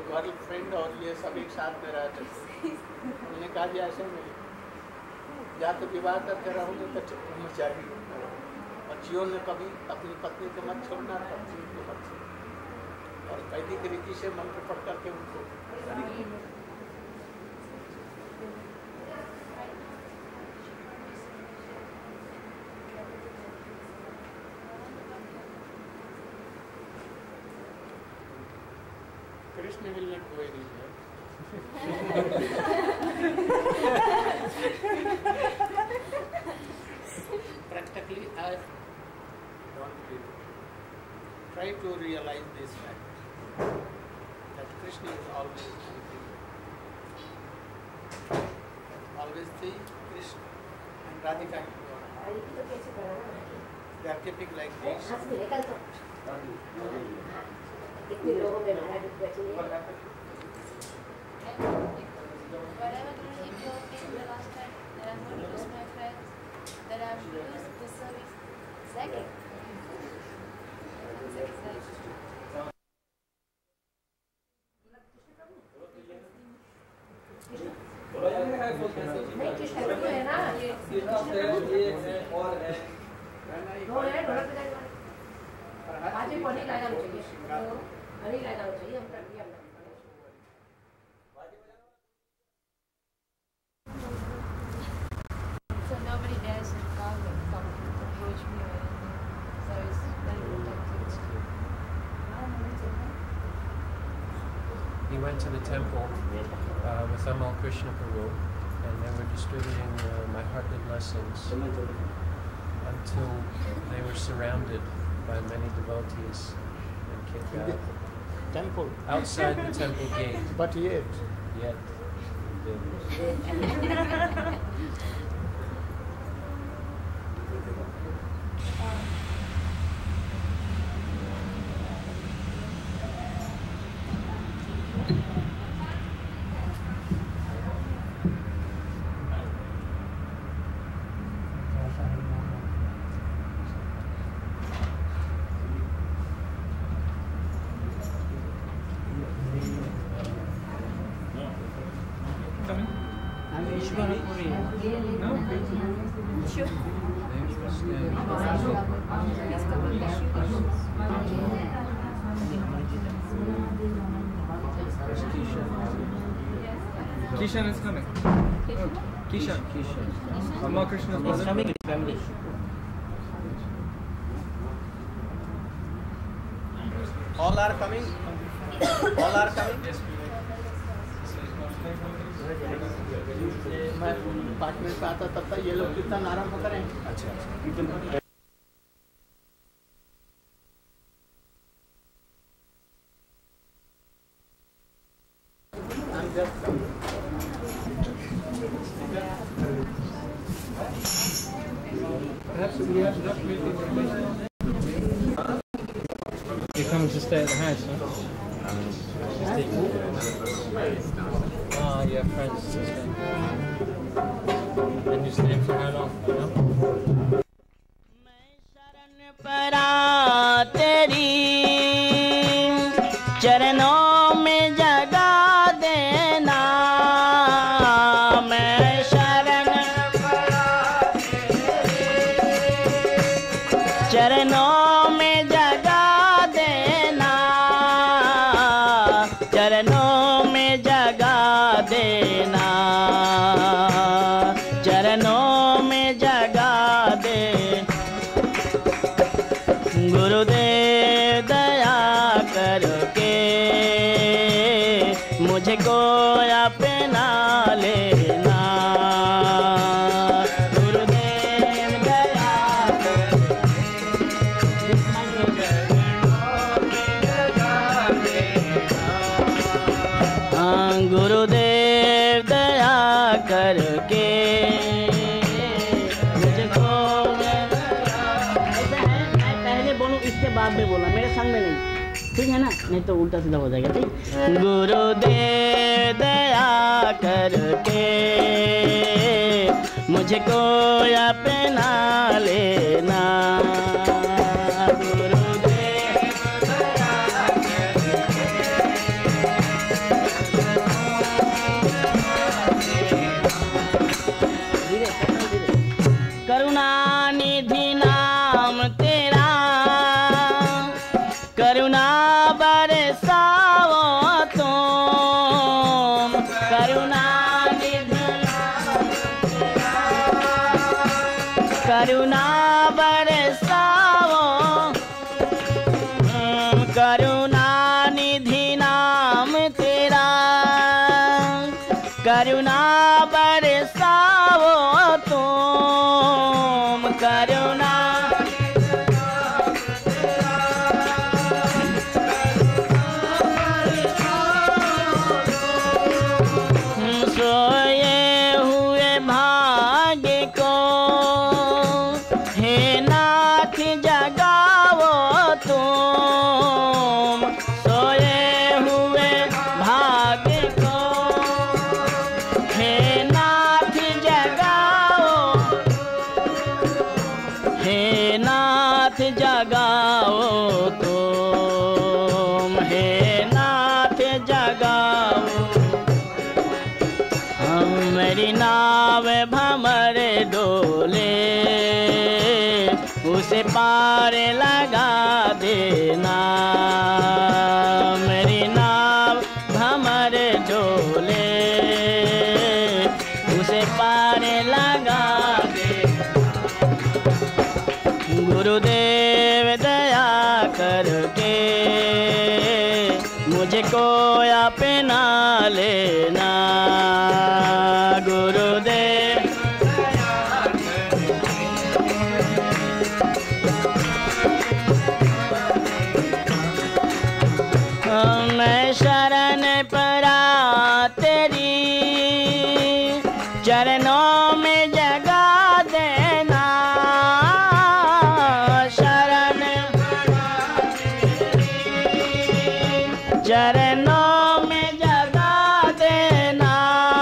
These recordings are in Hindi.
गर्लफ्रेंड और ये सब एक साथ में रहते थे। उन्होंने कहा जी ऐसे में या तो विवाह करके रहोगे तो उम्र जाएगी, और जीवन में कभी अपनी पत्नी को मत छोड़ना, पत्नी को मत छोड़ना। और वैदिक रीति से मंत्र पढ़ करके उनको Krishna will not go anywhere. Practically, I don't really try to realize this fact that Krishna is always everything. Always the Krishna and Radhika. They are keeping like this. Whatever if you came the last time that I'm going to lose my friends, that I'm lose the service. Second. So nobody dares to come approach me or anything. So it's very protected. He went to the temple with Amal Krishna Prabhu, and they were distributing my heartly blessings until they were surrounded by many devotees and kicked out. Temple. Outside the temple gate. But yet. Kishan is coming. Kishan. Amma Krishna's brother. He's coming with family. All are coming? All are coming? मैं 5 मिनट पे आता तब तक ये लोग कीर्तन आरंभ करें। अच्छा। You're coming to stay at the house, huh? Oh, your friends to stay. And you staying for how long? You know? तेरी चरणों में जगा देना, मैं शरण चरणों में जगा देना, चरणों में जगा देना, चरणों में जगा दे। गुरुदेव दया करके मुझको अपना लेना, गुरुदेव दया गुरुदेव दया करके मुझको इसके बाद में बोला, मेरे संग में नहीं, ठीक है ना, नहीं तो उल्टा सीधा हो जाएगा। ठीक, गुरुदेव दया करके मुझको अपना लेना, गुरुदेव दया करके करुणानिधि नाम तेरा, करुणा बरसाओ तुम। करुणानिधि नाम तेरा, करुणा बरसाओ। करुणानिधि नाम तेरा, करुणा बरसाओ तुम। करुणा सोए हुए भाग्य को हे नाथ जगाओ तुम। सोए हुए भाग्य को हे नाथ जगाओ, हे नाथ जगाओ तुम। हे नाथ जगाओ। मेरी नाव भंवर डोले उसे पार लगा देना। मेरी नाव भंवर डोले उसे पार लगा दे। गुरुदेव दया करके मुझको अपना लेना। गुरुदेव मैं शरण परा तेरी, चरणों में जगा देना। शरण चरणों में जगा देना,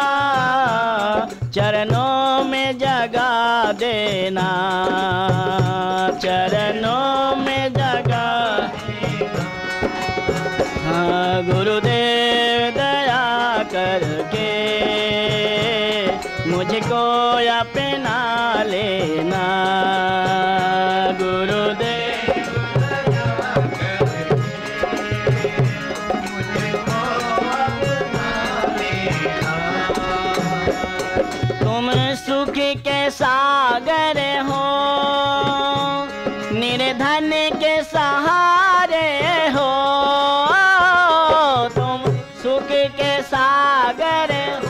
चरणों में जगा देना। चरणों में जगा। हाँ गुरुदेव दया करके मुझको अपना लेना। गुरुदेव तुम सुख के सागर हो, निर्धन के सहारे हो। तुम सुख के सागर हो,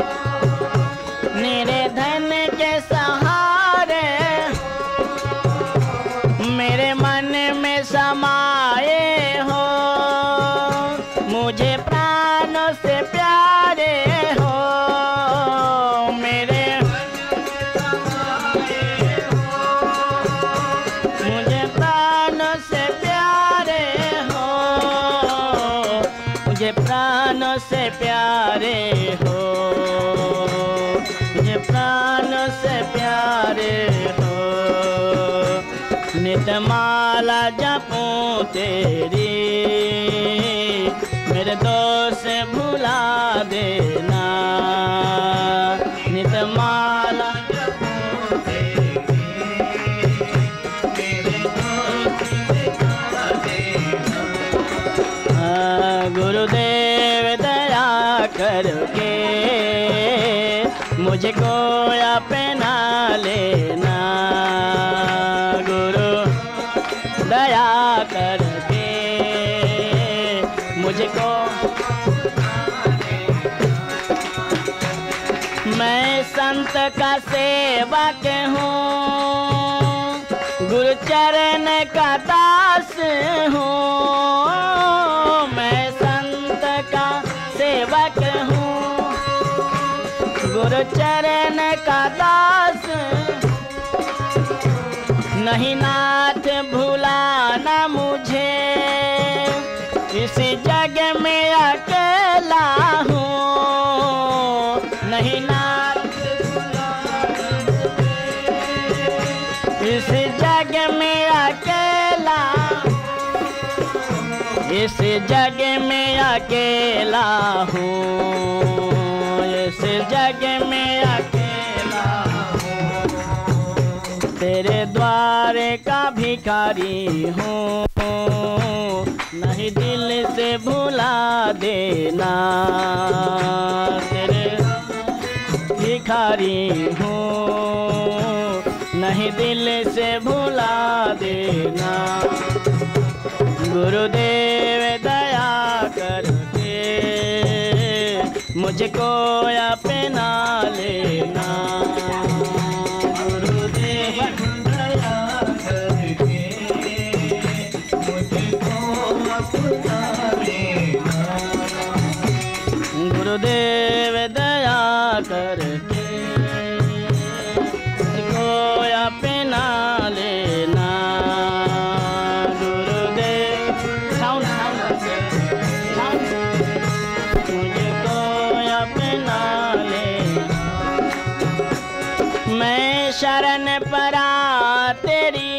निर्धन के सहारे। मेरे मन में समाये हो, मुझे प्राणों से प्यारे हो। मेरे मुझे प्राणों से प्यारे हो, मुझे प्राणों से प्यारे हो, मुझे प्राणों से प्यारे हो। नितमाला जपूं तेरी, मेरे दोस्त भुला देना। नितमाला जपूं तेरी, मेरे दोस्त भुला देना। गुरुदेव दया करके मुझको अपना लेना। गुरु दया करके मुझको। मैं संत का सेवक हूँ, गुरु चरण का दास हूँ। मैं संत का सेवक हूँ, गुरु चरण का दास। नहीं नाथ भुलाना मुझे, इस जग में अकेला हूँ। नहीं नाथ भुलाना मुझे, इस जग में अकेला। इस जग में अकेला हूँ, इस जग में अकेला हूँ। तेरे द्वार का भिखारी हूँ, नहीं दिल से भुला देना। तेरे भिखारी हूँ, नहीं दिल से भुला देना। गुरुदेव दया करके मुझको अपना लेना। गुरुदेव दया करके मुझको अपना लेना। गुरुदेव दया करके मुझको अपना लेना। शरण परा तेरी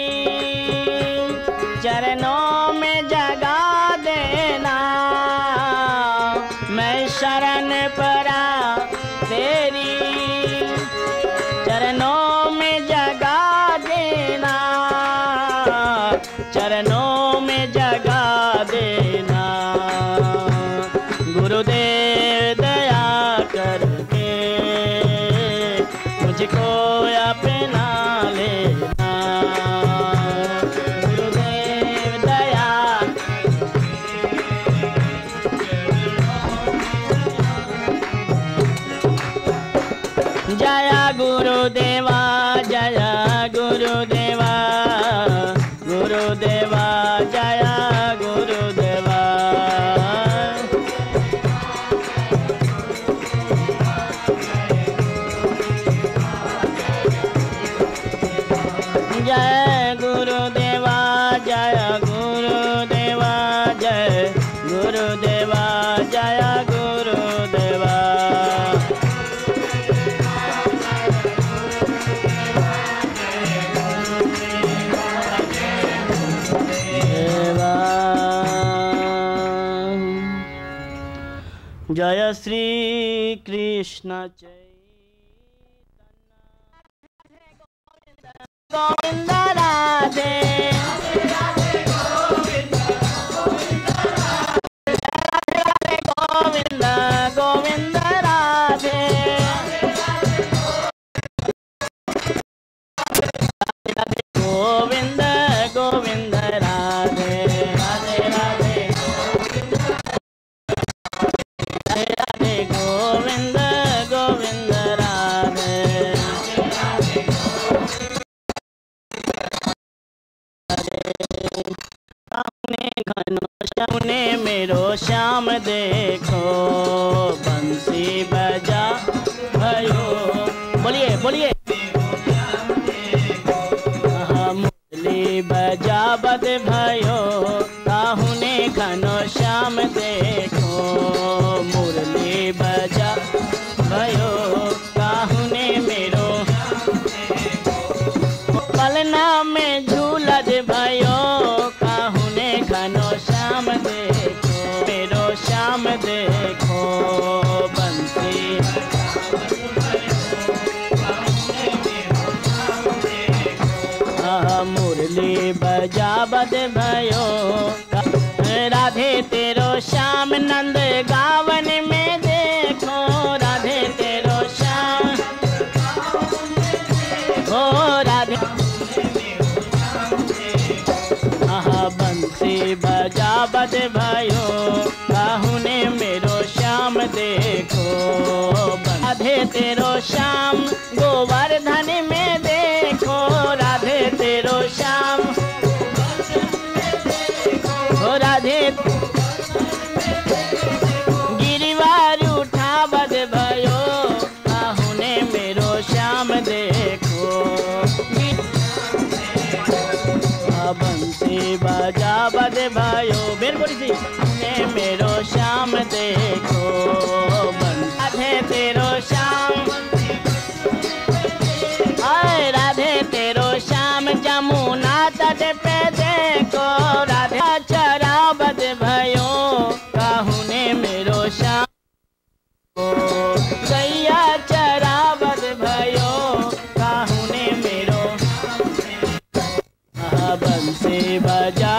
चरणों में जगा देना। मैं शरण परा तेरी चरणों में जगा देना। चरणों में जगा देना। गुरुदेव दया करके मुझको अपना लेना। गुरुदेव दया जया गुरुदेवा, जया गुरुदेवा, गुरुदेवा जया गुरुदेवा। जय गुरुदेवा, जय गुरुदेवा, जय गुरुदेवा, जय गुरुदेवा। जय श्री कृष्ण गोविंद राधे। गोविंद गोविंद राधे। गोविंद गोविंद राधे। राधे राधे राधे गोविंद गोविंद राधे। घनश्याम मेरो श्याम देखो बंसी बजा भयो। बोलिए बोलिए। मुरली बजा बद भयो ताहुने घनश्याम देखो। मुरली बजा भयो ताहुने मेरो पलना में झूलद भयो। काहुने घनश्याम देखो मेरो श्याम देखो बंसी। मुरली बजा बद भयो राधे तेरो श्याम नंद गावन में देखो। राधे तेरो श्याम हो राधे बंसी बजा बद भयो काहुने मेरो श्याम देखो। राधे तेरो श्याम गोवर्धन में देखो। राधे तेरो श्याम हो राधे गिरिवार उठा बद भयो काहुने मेरो श्याम देखो। बंसी बजा बद भयो बेर बोली सी ने मेरो श्याम देखो। राधे तेरो श्याम आए राधे तेरो श्याम जमुना तट पे देखो। राधे चरा बद भयो काहुने मेरो श्याम। गैया चरा बद भयो काहुने मेरो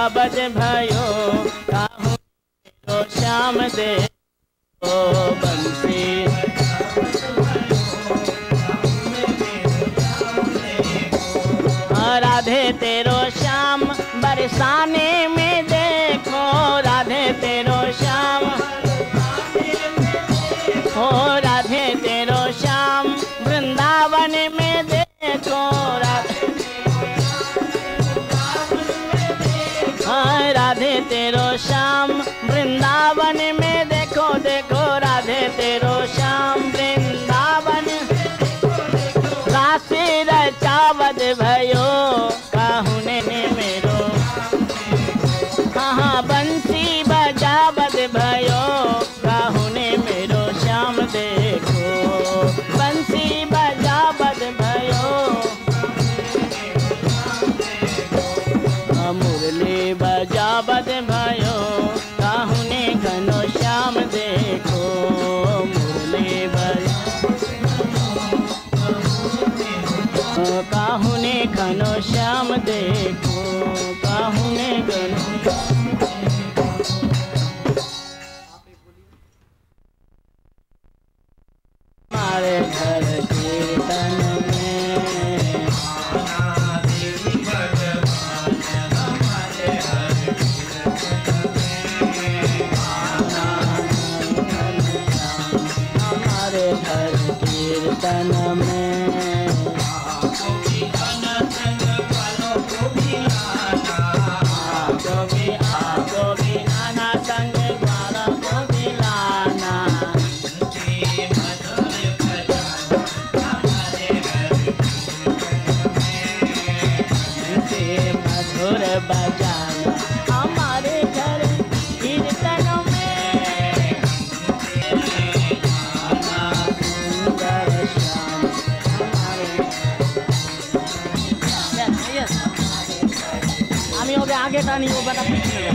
बजावत भयो काहू मेरो श्याम देखो बंसी राधे तेरो श्याम बरसाने में देखो राधे तेरो श्याम हो राधे तेरो श्याम वृंदावन में देखो राधे तेरो श्याम वृंदावन में देखो देखो राधे तेरो श्याम वृंदावन राशि रचावत भयो काहुने मेरो हाँ बंसी बजावत भयो काहुने मेरो श्याम देखो बंसी बजावत भयो मुरली बजावत भयो काहुने घनो श्याम देखो मुरली काहुने घनो श्याम देखो काहुने घनो हमारे घर कीर्तन में हमारे घर कीर्तन में बजाना हमारे घर कीर्तन में सुंदर श्याम हमें हो गया आगे था नहीं वो बता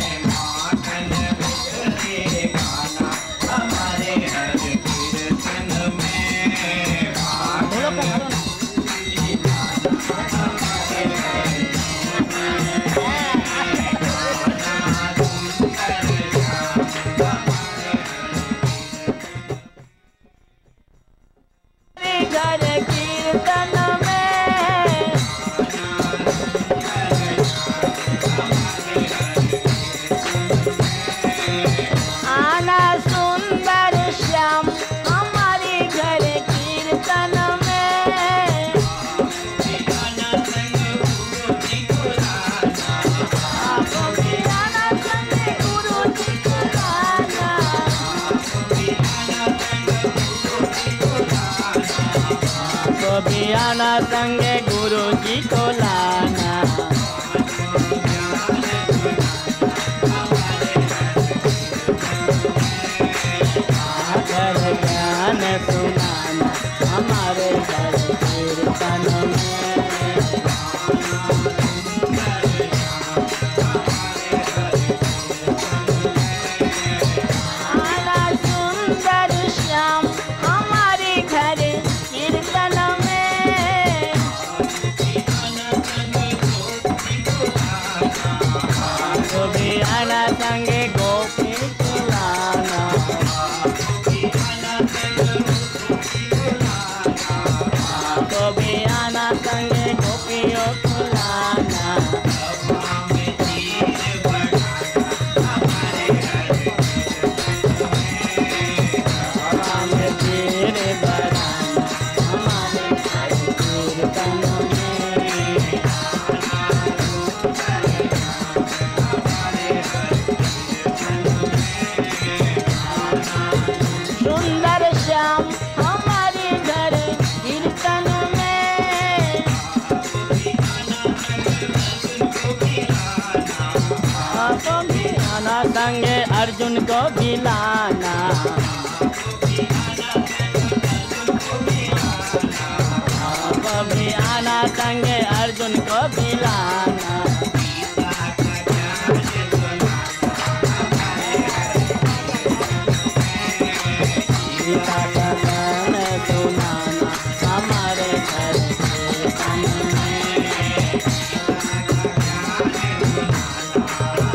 आना संगे गुरु जी को लाना घर ज्ञान सुनाना हमारे घर कीर्तन आना सुंदर श्याम हमारे घर कीर्तन आना संगे गोपी कुलाना गोपी आना संगे गोपियों कुलाना हमें तेरे बराना हमारे कीर्तन सुंदर श्याम हमारे घर कीर्तन में आना संगे अर्जुन को भी लाना कभी आना संगे अर्जुन को भी लाना गीता का गान सुनाना हमारे घर कीर्तन में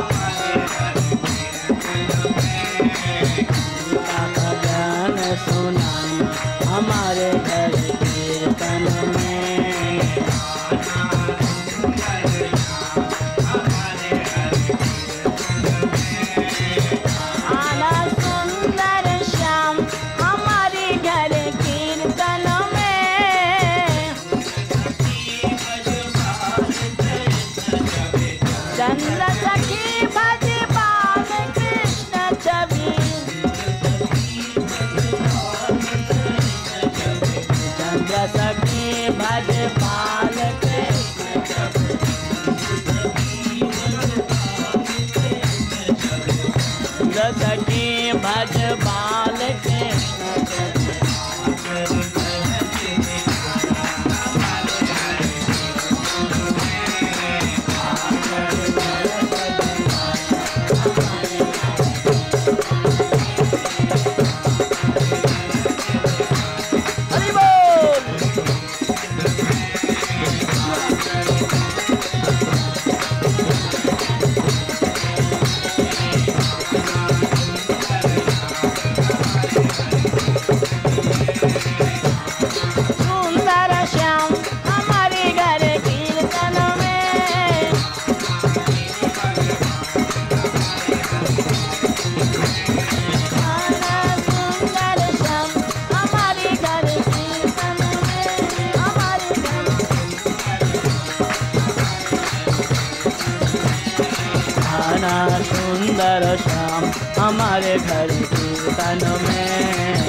घना सुंदर श्याम हमारे घर कीर्तन में।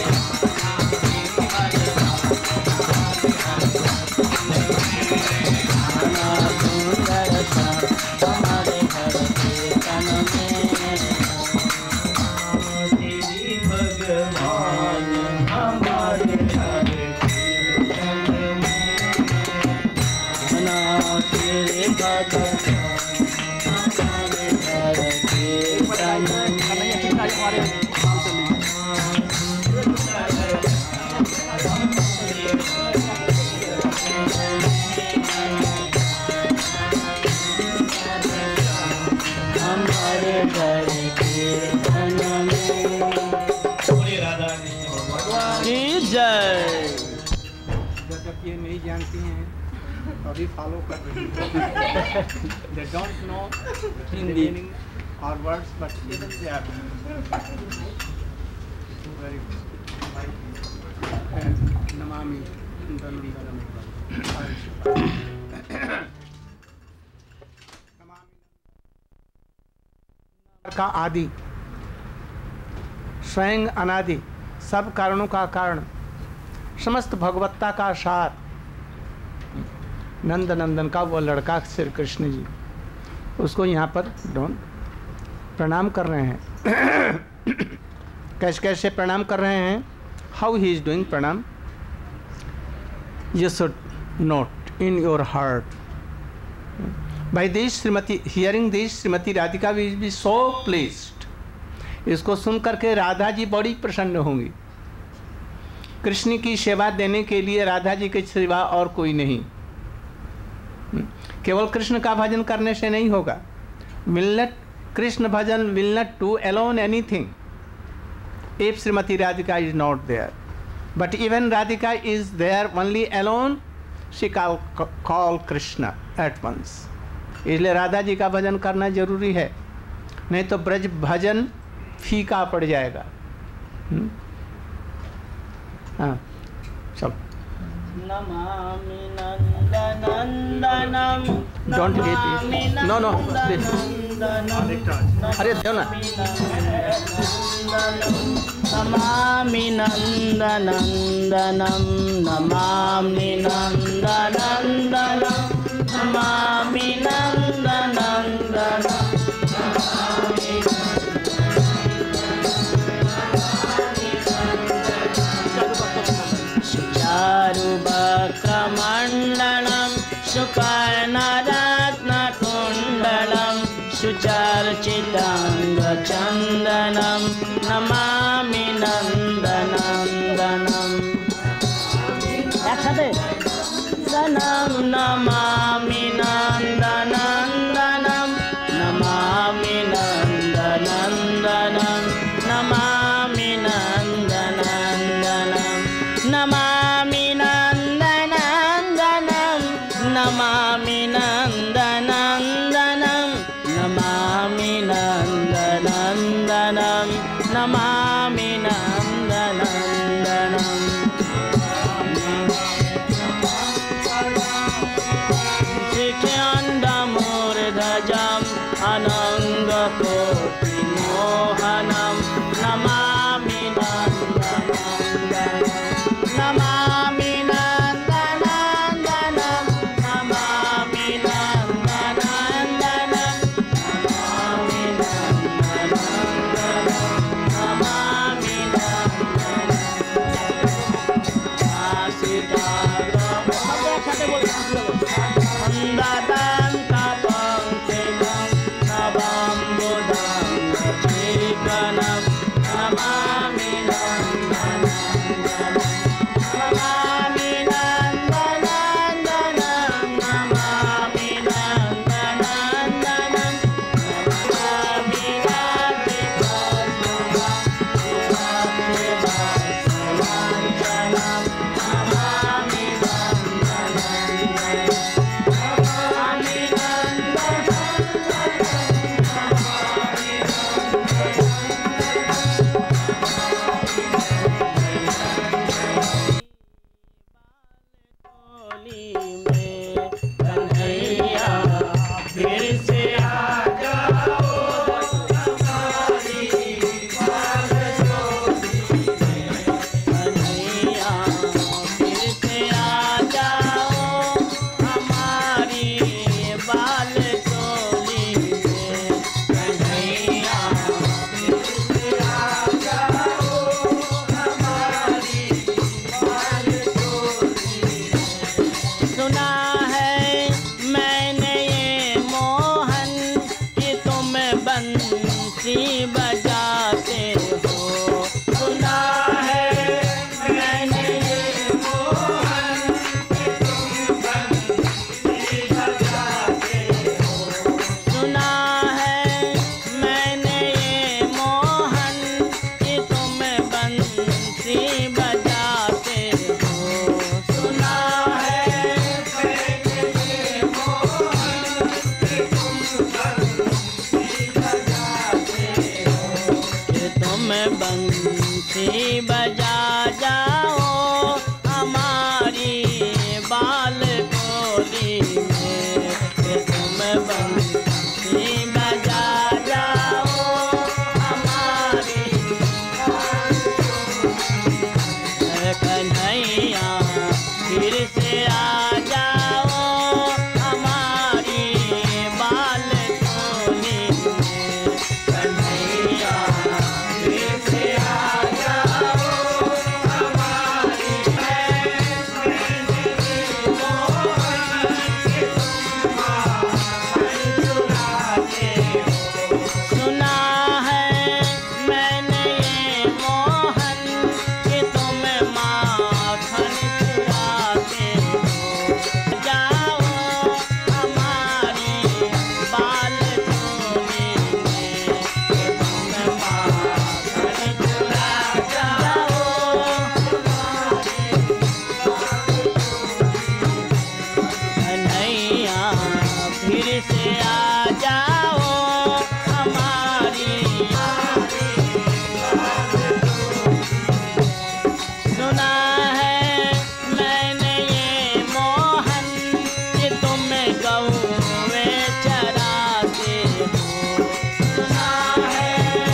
सुंदर श्याम हमारे घर कीर्तन में। श्री भगवान हमारे घर कीर्तन में। श्री भगवान हमारे घर कीर्तन में। हमारे घर कीर्तन में। जय। जब ये नहीं जानती हैं तो अभी फॉलो कर रही हैं। They don't know Hindi or words, but even they are very Namami का आदि स्वयं अनादि सब कारणों का कारण समस्त भगवत्ता का सार नंद नंदन का वो लड़का श्री कृष्ण जी, उसको यहाँ पर प्रणाम कर रहे हैं। कैसे कैसे प्रणाम कर रहे हैं? हाउ ही इज डूइंग प्रणाम? You should note in your heart by this Srimati hearing this Srimati Radhika will be so pleased. इसको सुन करके राधा जी बड़ी प्रसन्न होंगी। कृष्ण की सेवा देने के लिए राधा जी के सिवा और कोई नहीं। केवल कृष्ण का भजन करने से नहीं होगा। Will not Krishna bhajan will not do alone anything if Srimati Radhika is not there. But even Radhika is there only alone, she call Krishna at once. इसलिए राधा जी का भजन करना जरूरी है, नहीं तो ब्रज भजन फीका पड़ जाएगा। हाँ सब नमामि नंदनंदनम। डोंट गेट नो नो अरे दो ना। नमामि नंदनंदनम नमामि नंदनंदनम नमामि नंदनंदनम। चारुवक्रमण्डलं शुकर्णरत्नकुण्डलं सुचर्चिताङ्गचन्दनं नमामि नन्दनन्दनम्। एकसाथे सनं नमामि नन्दनन्दनं नमामि नन्दनन्दनं नमामि नन्दनन्दनं नमामि नन्दनन्दनं नमामि नन्दनन्दनं नमामि नन्दनन्दनं नमामि नन्दनन्दनं। शिख्यन्दमूर्धजम् अनङ्गकोटिमोहनं नमामि नन्दनन्दनं नमामि नन्दनन्दनं नमामि नन्दनन्दनं बंसी बजा जाओ हमारी बाल कोली में, कि तुम बंसी बजा जाओ हमारी कन्हैया फिर से आ जाओ हमारी बाल कोली में, कन्हैया फिर से आ जाओ हमारी सुना है मैंने ये मोहन कि तुम माखन चुराते हो, जाओ हमारी बाल कोली में, कि तुम माखन चुरा जाओ कन्हैया फिर से आ जाओ हमारी सुना है मैंने ये मोहन कि तुम गौवे चराते हो, सुना है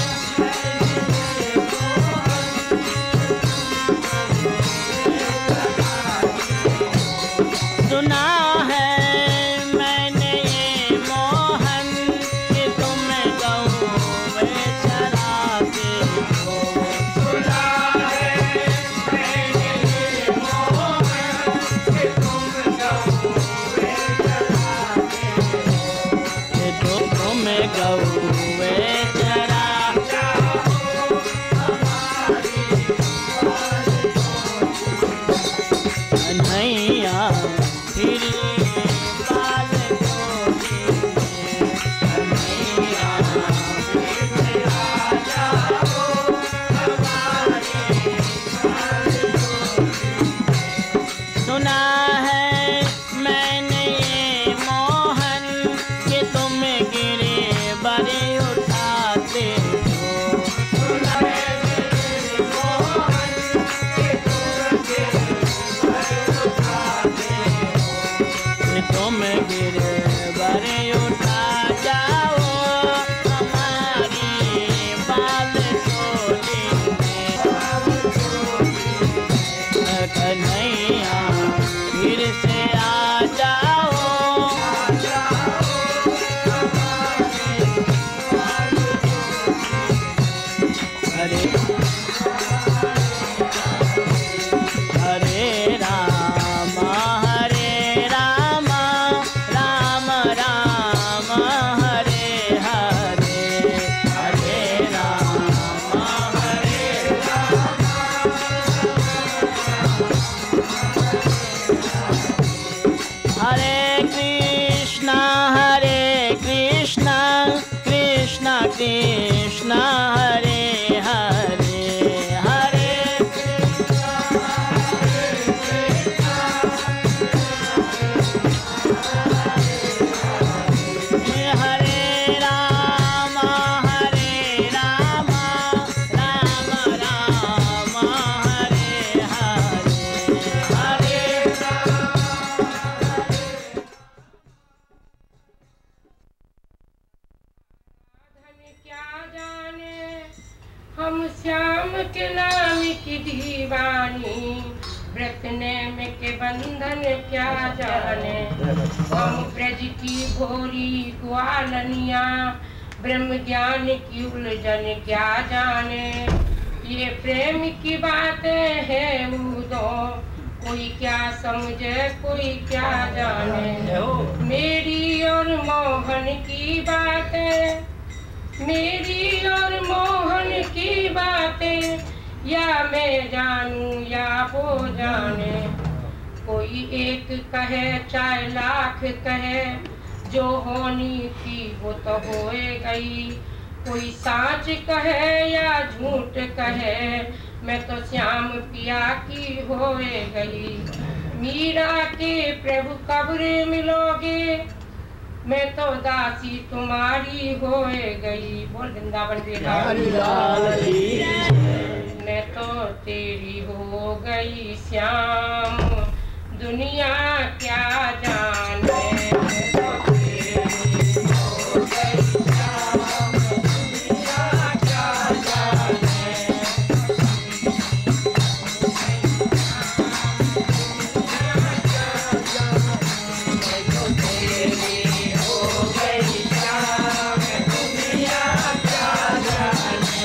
सुना है मैंने ये मोहन कि तुम गौवे चराते हो, सुना है मैंने ये मोहन कि तुम गौवे चराते हो, कि तुम गौवे चरा कन्हैया फिर बाल कोली में, कन्हैया फिर से आ जाओ हमारी बाल कोली में। सुना है मैंने ये मोहन कि तुम गिरे बड़े उठाते हो, सुना है ये मोहन कि तुम गिरे तुम गिरे बड़े उठा जाओ हमारी बाल कोली में, कन्हैया फिर से आ जाओ हरे हरे राम हरे राम राम राम हरे हरे, हरे राम हरे राम हरे कृष्णा कृष्णा कृष्णा हरे हरे, हरे हरे राम राम राम हरे हरे, हरे क्या जाने हम श्याम के नाम की दीवानी, व्रत नेम के बंधन क्या जाने, हम ब्रज की भोरी ग्वालनिया, ब्रह्म ज्ञान की उलझन क्या जाने, ये प्रेम की बातें हैं उदो, कोई क्या समझे कोई क्या जाने, मेरी और मोहन की बातें, मेरी और मोहन की बातें, या मैं जानूं या वो जाने, कोई एक कहे चाहे लाख कहे, जो होनी थी वो तो होए गई, कोई साच कहे या झूठ कहे, मैं तो श्याम पिया की होए गई। मीरा के प्रभु कब्र मिलोगे, मैं तो दासी तुम्हारी होए गई। बोल वृंदावन बिहारी लाल की। मैं तो तेरी हो गई श्याम, दुनिया क्या जाने। मैं तो तेरी हो गई श्याम, दुनिया क्या जाने। मैं तो तेरी हो गई श्याम, दुनिया क्या जाने।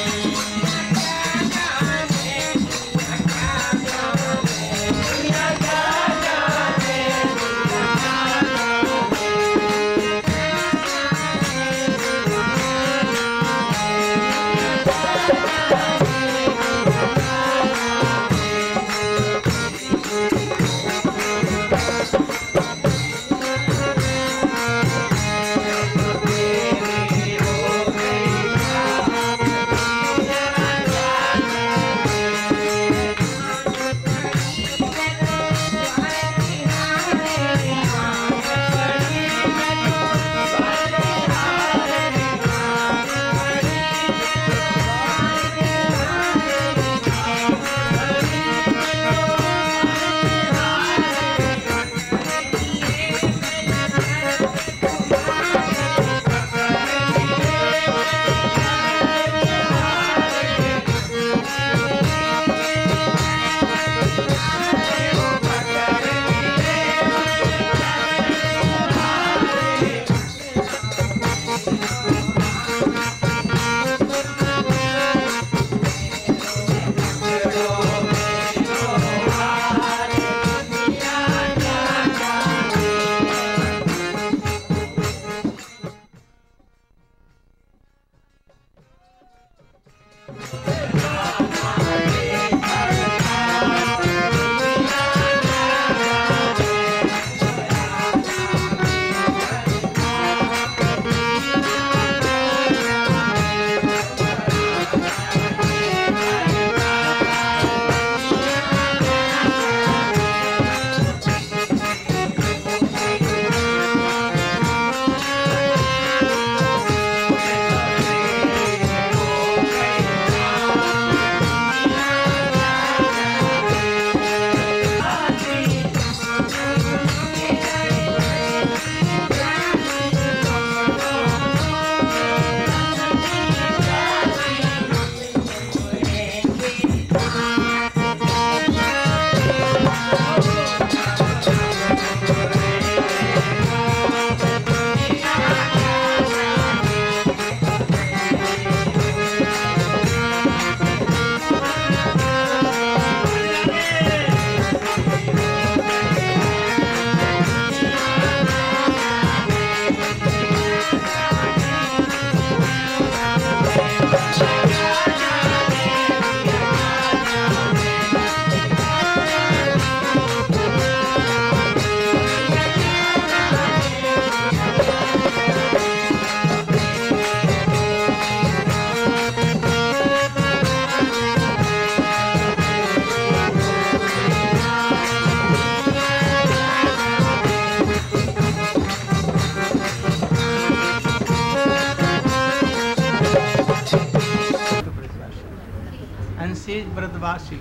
She is Bradvasi,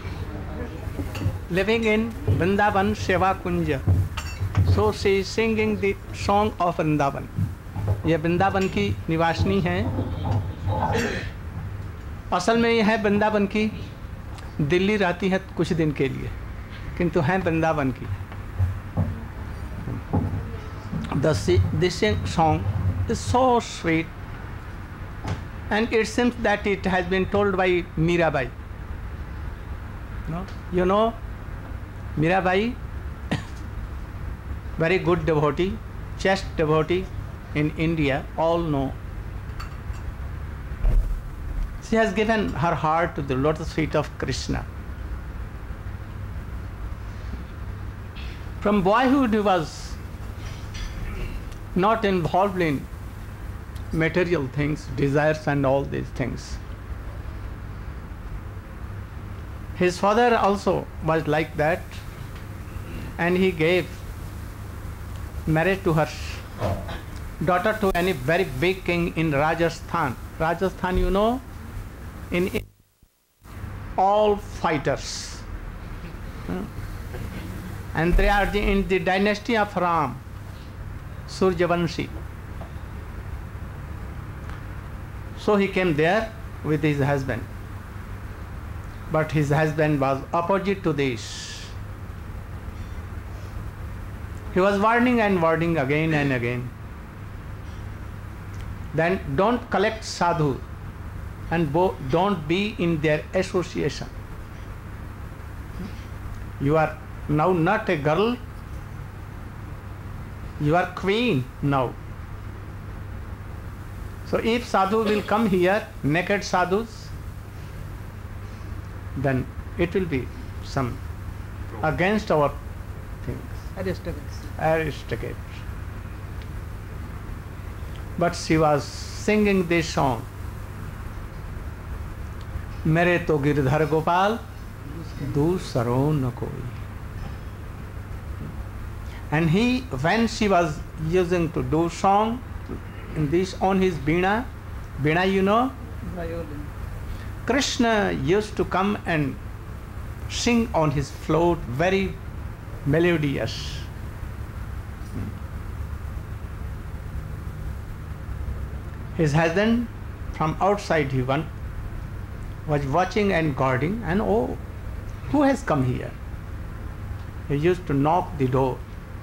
living in Vrindavan Seva Kunja. So she is singing the song of Vrindavan. यह वृंदावन की निवासिनी हैं। असल में यह है वृंदावन की, दिल्ली रहती है कुछ दिन के लिए, किंतु हैं वृंदावन की। This song is so sweet, and it seems that it has been told by Mirabai. No? You know Mirabai, very good devotee, chaste devotee in India, all know. She has given her heart to the lotus feet of Krishna. From boyhood he was not involved in material things, desires and all these things. His father also was like that, and he gave marriage to her daughter to any very big king in Rajasthan. Rajasthan, you know, in all fighters. And they are in the dynasty of Ram, Suryavanshi. So he came there with his husband. But his husband was opposite to this. He was warning and warning again and again. Then don't collect sadhu and don't be in their association. You are now not a girl, you are queen now. So if sadhu will come here, naked sadhus, then it will be some against our things. Aristocrats. But she was singing this song. मेरे तो गिरधर गोपाल दूसरो न कोई. And he, when she was using to do song in this on his veena, you know, Violin. Krishna used to come and sing on his flute, very melodious. His husband from outside was watching and guarding, and oh, who has come here? He used to knock the door.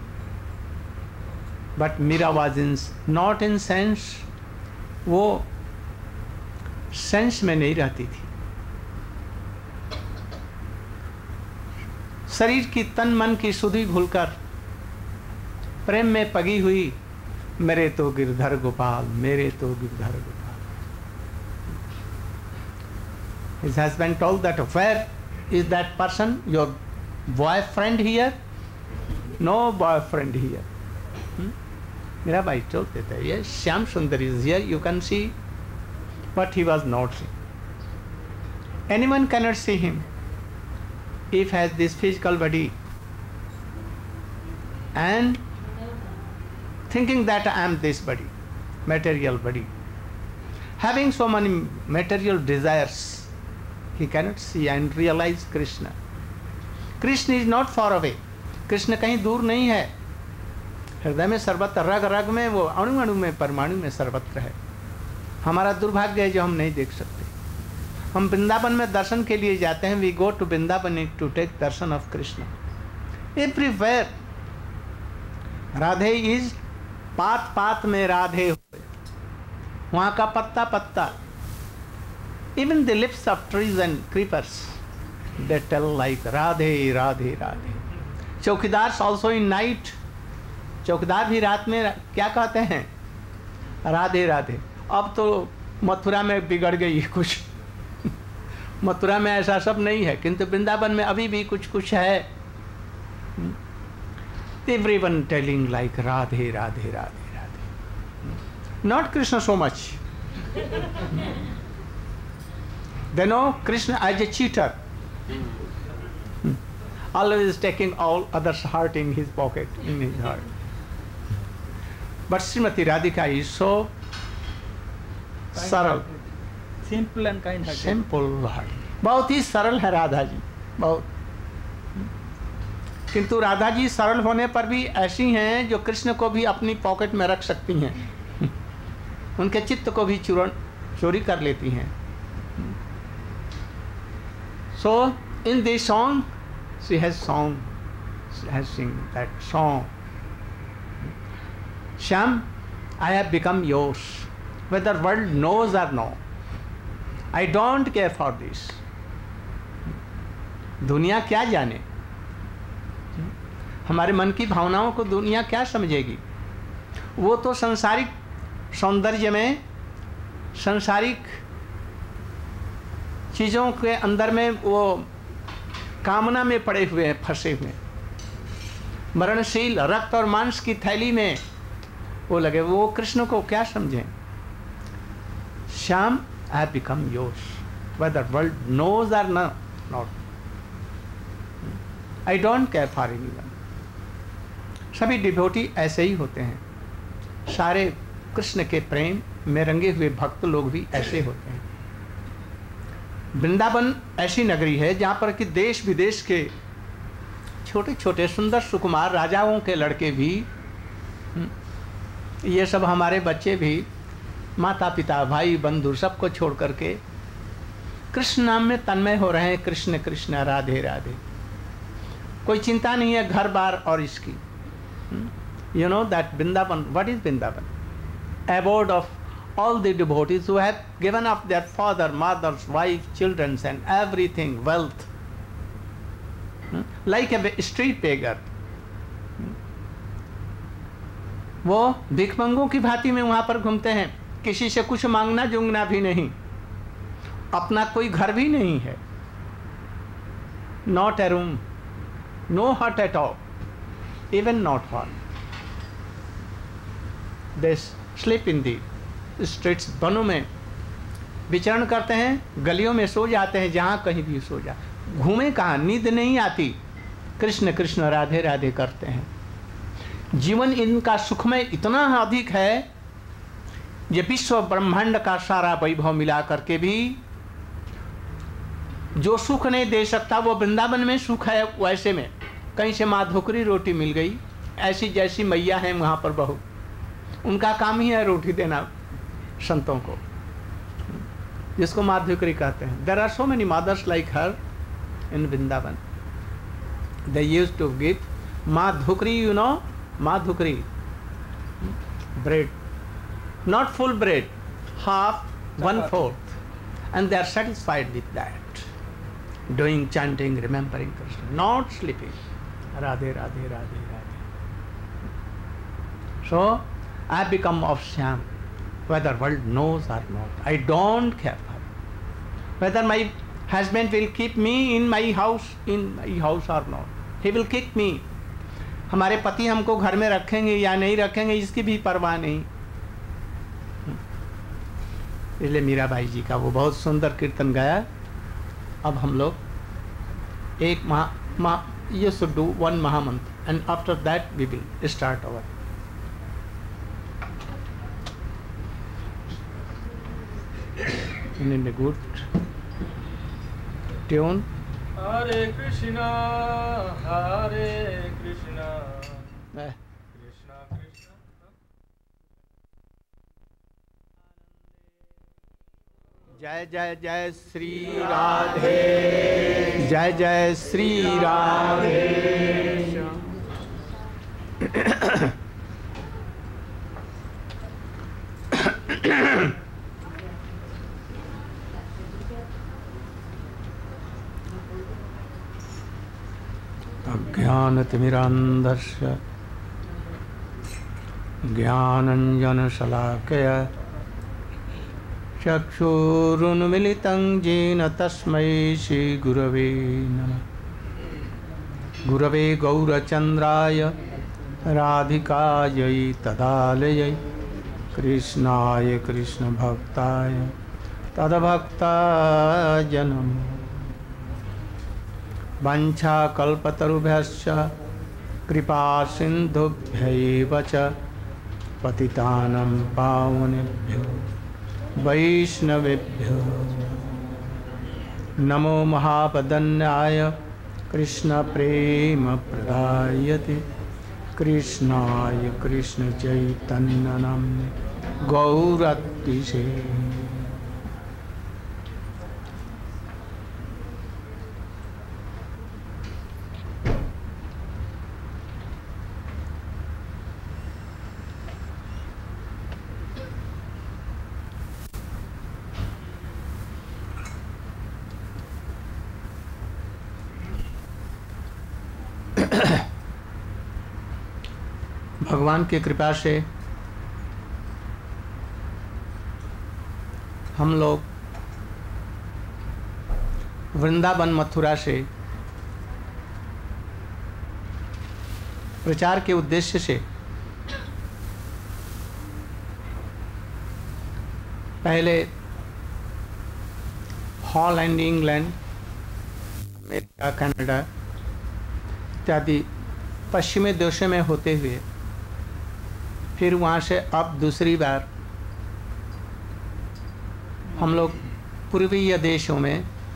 But Meera was not in sense, वो सेंस में नहीं रहती थी. शरीर की तन मन की सुधि भूलकर प्रेम में पगी हुई, मेरे तो गिरधर गोपाल, मेरे तो Girdhar Gopal. His husband told that, where is that person, your boyfriend here? No boyfriend here. Mirabai told that, yes, Shyam Sundar is here, you can see. But he was not seen. Anyone cannot see him if he has this physical body. And thinking that I am this body, material body. Having so many material desires, he cannot see and realize Krishna. Krishna is not far away. Krishna कहीं दूर नहीं है. हृदय में सर्वत्र, रग रग में, वो अणु अणु में, परमाणु में सर्वत्र है. हमारा दुर्भाग्य है जो हम नहीं देख सकते. हम वृंदावन में दर्शन के लिए जाते हैं. We go to Vrindavan to take darshan of Krishna. Everywhere Radhe is, पात पात में राधे हुए, वहाँ का पत्ता पत्ता. Even the lips of trees and creepers they tell like Radhe Radhe Radhe. Chowkidar also in night, चौकीदार भी रात में क्या कहते हैं? राधे राधे. अब तो मथुरा में बिगड़ गई कुछ. मथुरा में ऐसा सब नहीं है, किंतु वृंदावन में अभी भी कुछ कुछ है. Everyone telling like Radhe Radhe Radhe Radhe. Not Krishna so much. They know Krishna as a cheater. Always taking all others' heart in his pocket, in his heart. But Srimati Radhika is so सरल, simple and kind hearted. Simple heart. बहुत ही सरल है राधा जी, बहुत. किंतु राधा जी सरल होने पर भी ऐसी हैं जो कृष्ण को भी अपनी पॉकेट में रख सकती हैं. उनके चित्त को भी चोरी कर लेती हैं. So in this song she has sung that song. Shyam, I have become yours, whether world knows or no. I don't care for this. दुनिया क्या जाने, हमारे मन की भावनाओं को दुनिया क्या समझेगी. वो तो संसारिक सौंदर्य में, संसारिक चीज़ों के अंदर में, वो कामना में पड़े हुए हैं, फंसे हुए. मरणशील रक्त और मांस की थैली में वो लगे. वो कृष्ण को क्या समझें. Shyam, I have become yours, whether world knows or not. I don't care for anyone. सभी डिवोटी ऐसे ही होते हैं. सारे कृष्ण के प्रेम में रंगे हुए भक्त लोग भी ऐसे होते हैं. वृंदावन ऐसी नगरी है जहाँ पर कि देश विदेश के छोटे छोटे सुंदर सुकुमार राजाओं के लड़के भी, ये सब हमारे बच्चे भी माता पिता भाई बंधु सबको छोड़ करके कृष्ण नाम में तन्मय हो रहे हैं। कृष्ण कृष्ण राधे राधे, कोई चिंता नहीं है घर बार और इसकी। You know that Vrindavan, what is Vrindavan? Abode of all the devotees who have given up their father, mothers, wife, children and everything, wealth, like a street beggar. वो भिखमंगों की भांति में वहाँ पर घूमते हैं, किसी से कुछ मांगना जुंगना भी नहीं, अपना कोई घर भी नहीं है, not a room, no hut at all, even not hall. They sleep in the streets, बनों में विचरण करते हैं, गलियों में सो जाते हैं, जहाँ कहीं भी सो जा, घूमे कहाँ, नींद नहीं आती, कृष्ण कृष्ण राधे राधे करते हैं। जीवन इनका सुखमय इतना अधिक है, ये विश्व ब्रह्मांड का सारा वैभव मिला करके भी जो सुख नहीं दे सकता वो वृंदावन में सुख है। वैसे में कहीं से माँ धोकरी रोटी मिल गई, ऐसी जैसी मैया है वहाँ पर बहू, उनका काम ही है रोटी देना संतों को, जिसको माधुकरी कहते हैं। There are so many mothers like her in Vrindavan. They used to give madhukari, you know, madhukari bread, not full bread, half, 1/4, and they are satisfied with that, doing chanting, remembering Krishna, not sleeping. Radhe Radhe Radhe Radhe. So I have become of Shyam, whether world knows or not. I don't care whether my husband will keep me in my house or not. He will kick me. हमारे पति हमको घर में रखेंगे या नहीं रखेंगे इसकी भी परवाह नहीं। इसलिए मीराबाई जी का वो बहुत सुंदर कीर्तन गाया। अब हम लोग एक ये should do 1 mahamantra and after that we will start our in a good tune. Hare Krishna, Hare Krishna, Krishna Krishna. जय जय जय श्री राधे, जय जय श्री राधे। अज्ञानतिमिरान्धस्य ज्ञानञ्जनशलाकया चक्षुरुन्मीलितं येन तस्मै श्रीगुरवे नमः। गुरवे गौरचन्द्राय राधिकायै तदालयै कृष्णाय कृष्णभक्ताय तद्भक्ताय नमः। वाञ्छाकल्पतरुभ्यश्च कृपा सिन्धुभ्यैव च पतितानां पावनेभ्यो वैष्णवेभ्यो नमो महावदन्याय कृष्णप्रेमप्रदायते कृष्णाय कृष्णचैतन्यनाम्ने गौरतिसे। भगवान की कृपा से हम लोग वृंदावन मथुरा से प्रचार के उद्देश्य से पहले हॉलैंड, इंग्लैंड, अमेरिका, कनाडा इत्यादि पश्चिमी देशों में होते हुए फिर वहाँ से अब दूसरी बार हम लोग पूर्वीय देशों में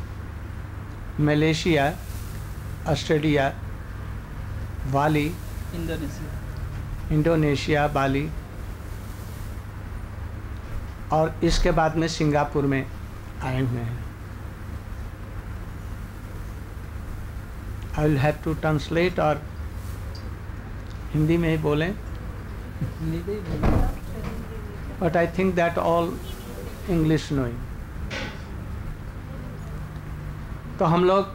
Malaysia, Australia, Bali, Indonesia, Bali, और इसके बाद में सिंगापुर में आए हुए हैं। I will have to translate, और हिंदी में ही बोलें, but I think that all English knowing. तो हम लोग,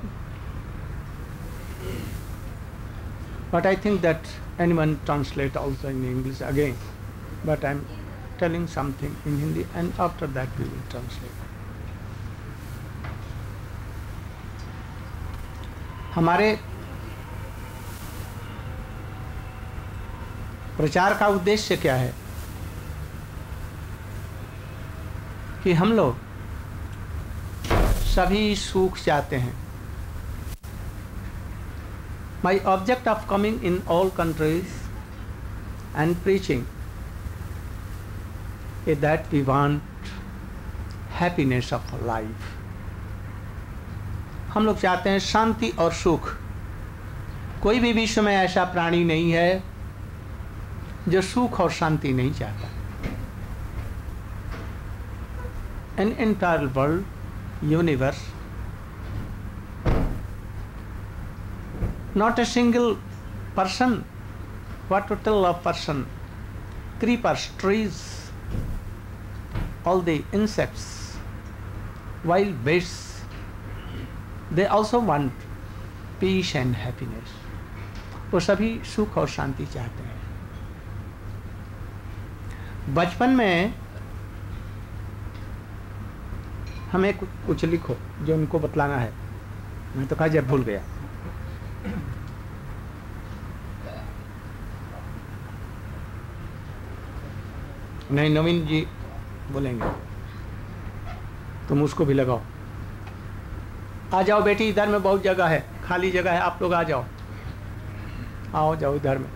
but I think that anyone translate also in English again, but I'm telling something in Hindi and after that we will translate. हमारे प्रचार का उद्देश्य क्या है कि हम लोग सभी सुख चाहते हैं। My object of coming in all countries and preaching is that we want happiness of life. हम लोग चाहते हैं शांति और सुख। कोई भी विश्व में ऐसा प्राणी नहीं है जो सुख और शांति नहीं चाहता। An entire world, universe, not a single person, what to tell of person, creepers, trees, all the insects, wild beasts, they also want peace and happiness. वो सभी सुख और शांति चाहते हैं। बचपन में हमें कुछ लिखो जो उनको बतलाना है। मैं तो कहा जब भूल गया। नहीं, नवीन जी बोलेंगे, तुम उसको भी लगाओ। आ जाओ बेटी, इधर में बहुत जगह है, खाली जगह है, आप लोग आ जाओ, आओ जाओ इधर में।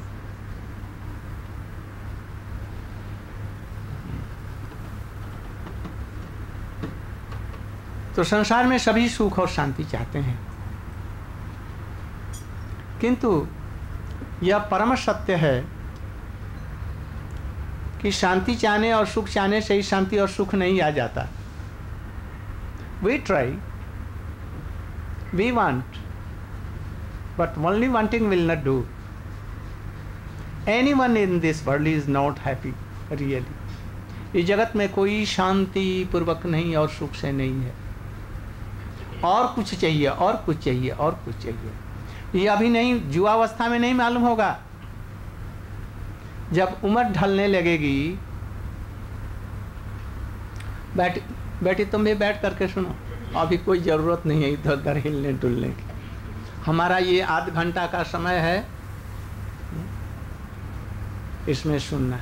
तो संसार में सभी सुख और शांति चाहते हैं, किंतु यह परम सत्य है कि शांति चाहने और सुख चाहने से ही शांति और सुख नहीं आ जाता। We try, we want, but only wanting will not do. Anyone in this world is not happy, really. इस जगत में कोई शांति पूर्वक नहीं और सुख से नहीं है। और कुछ चाहिए, और कुछ चाहिए, और कुछ चाहिए। ये अभी नहीं, युवावस्था में नहीं मालूम होगा। जब उम्र ढलने लगेगी, बेटी तुम भी बैठ करके सुनो, अभी कोई ज़रूरत नहीं है इधर उधर हिलने डुलने की। हमारा ये आध घंटा का समय है, इसमें सुनना।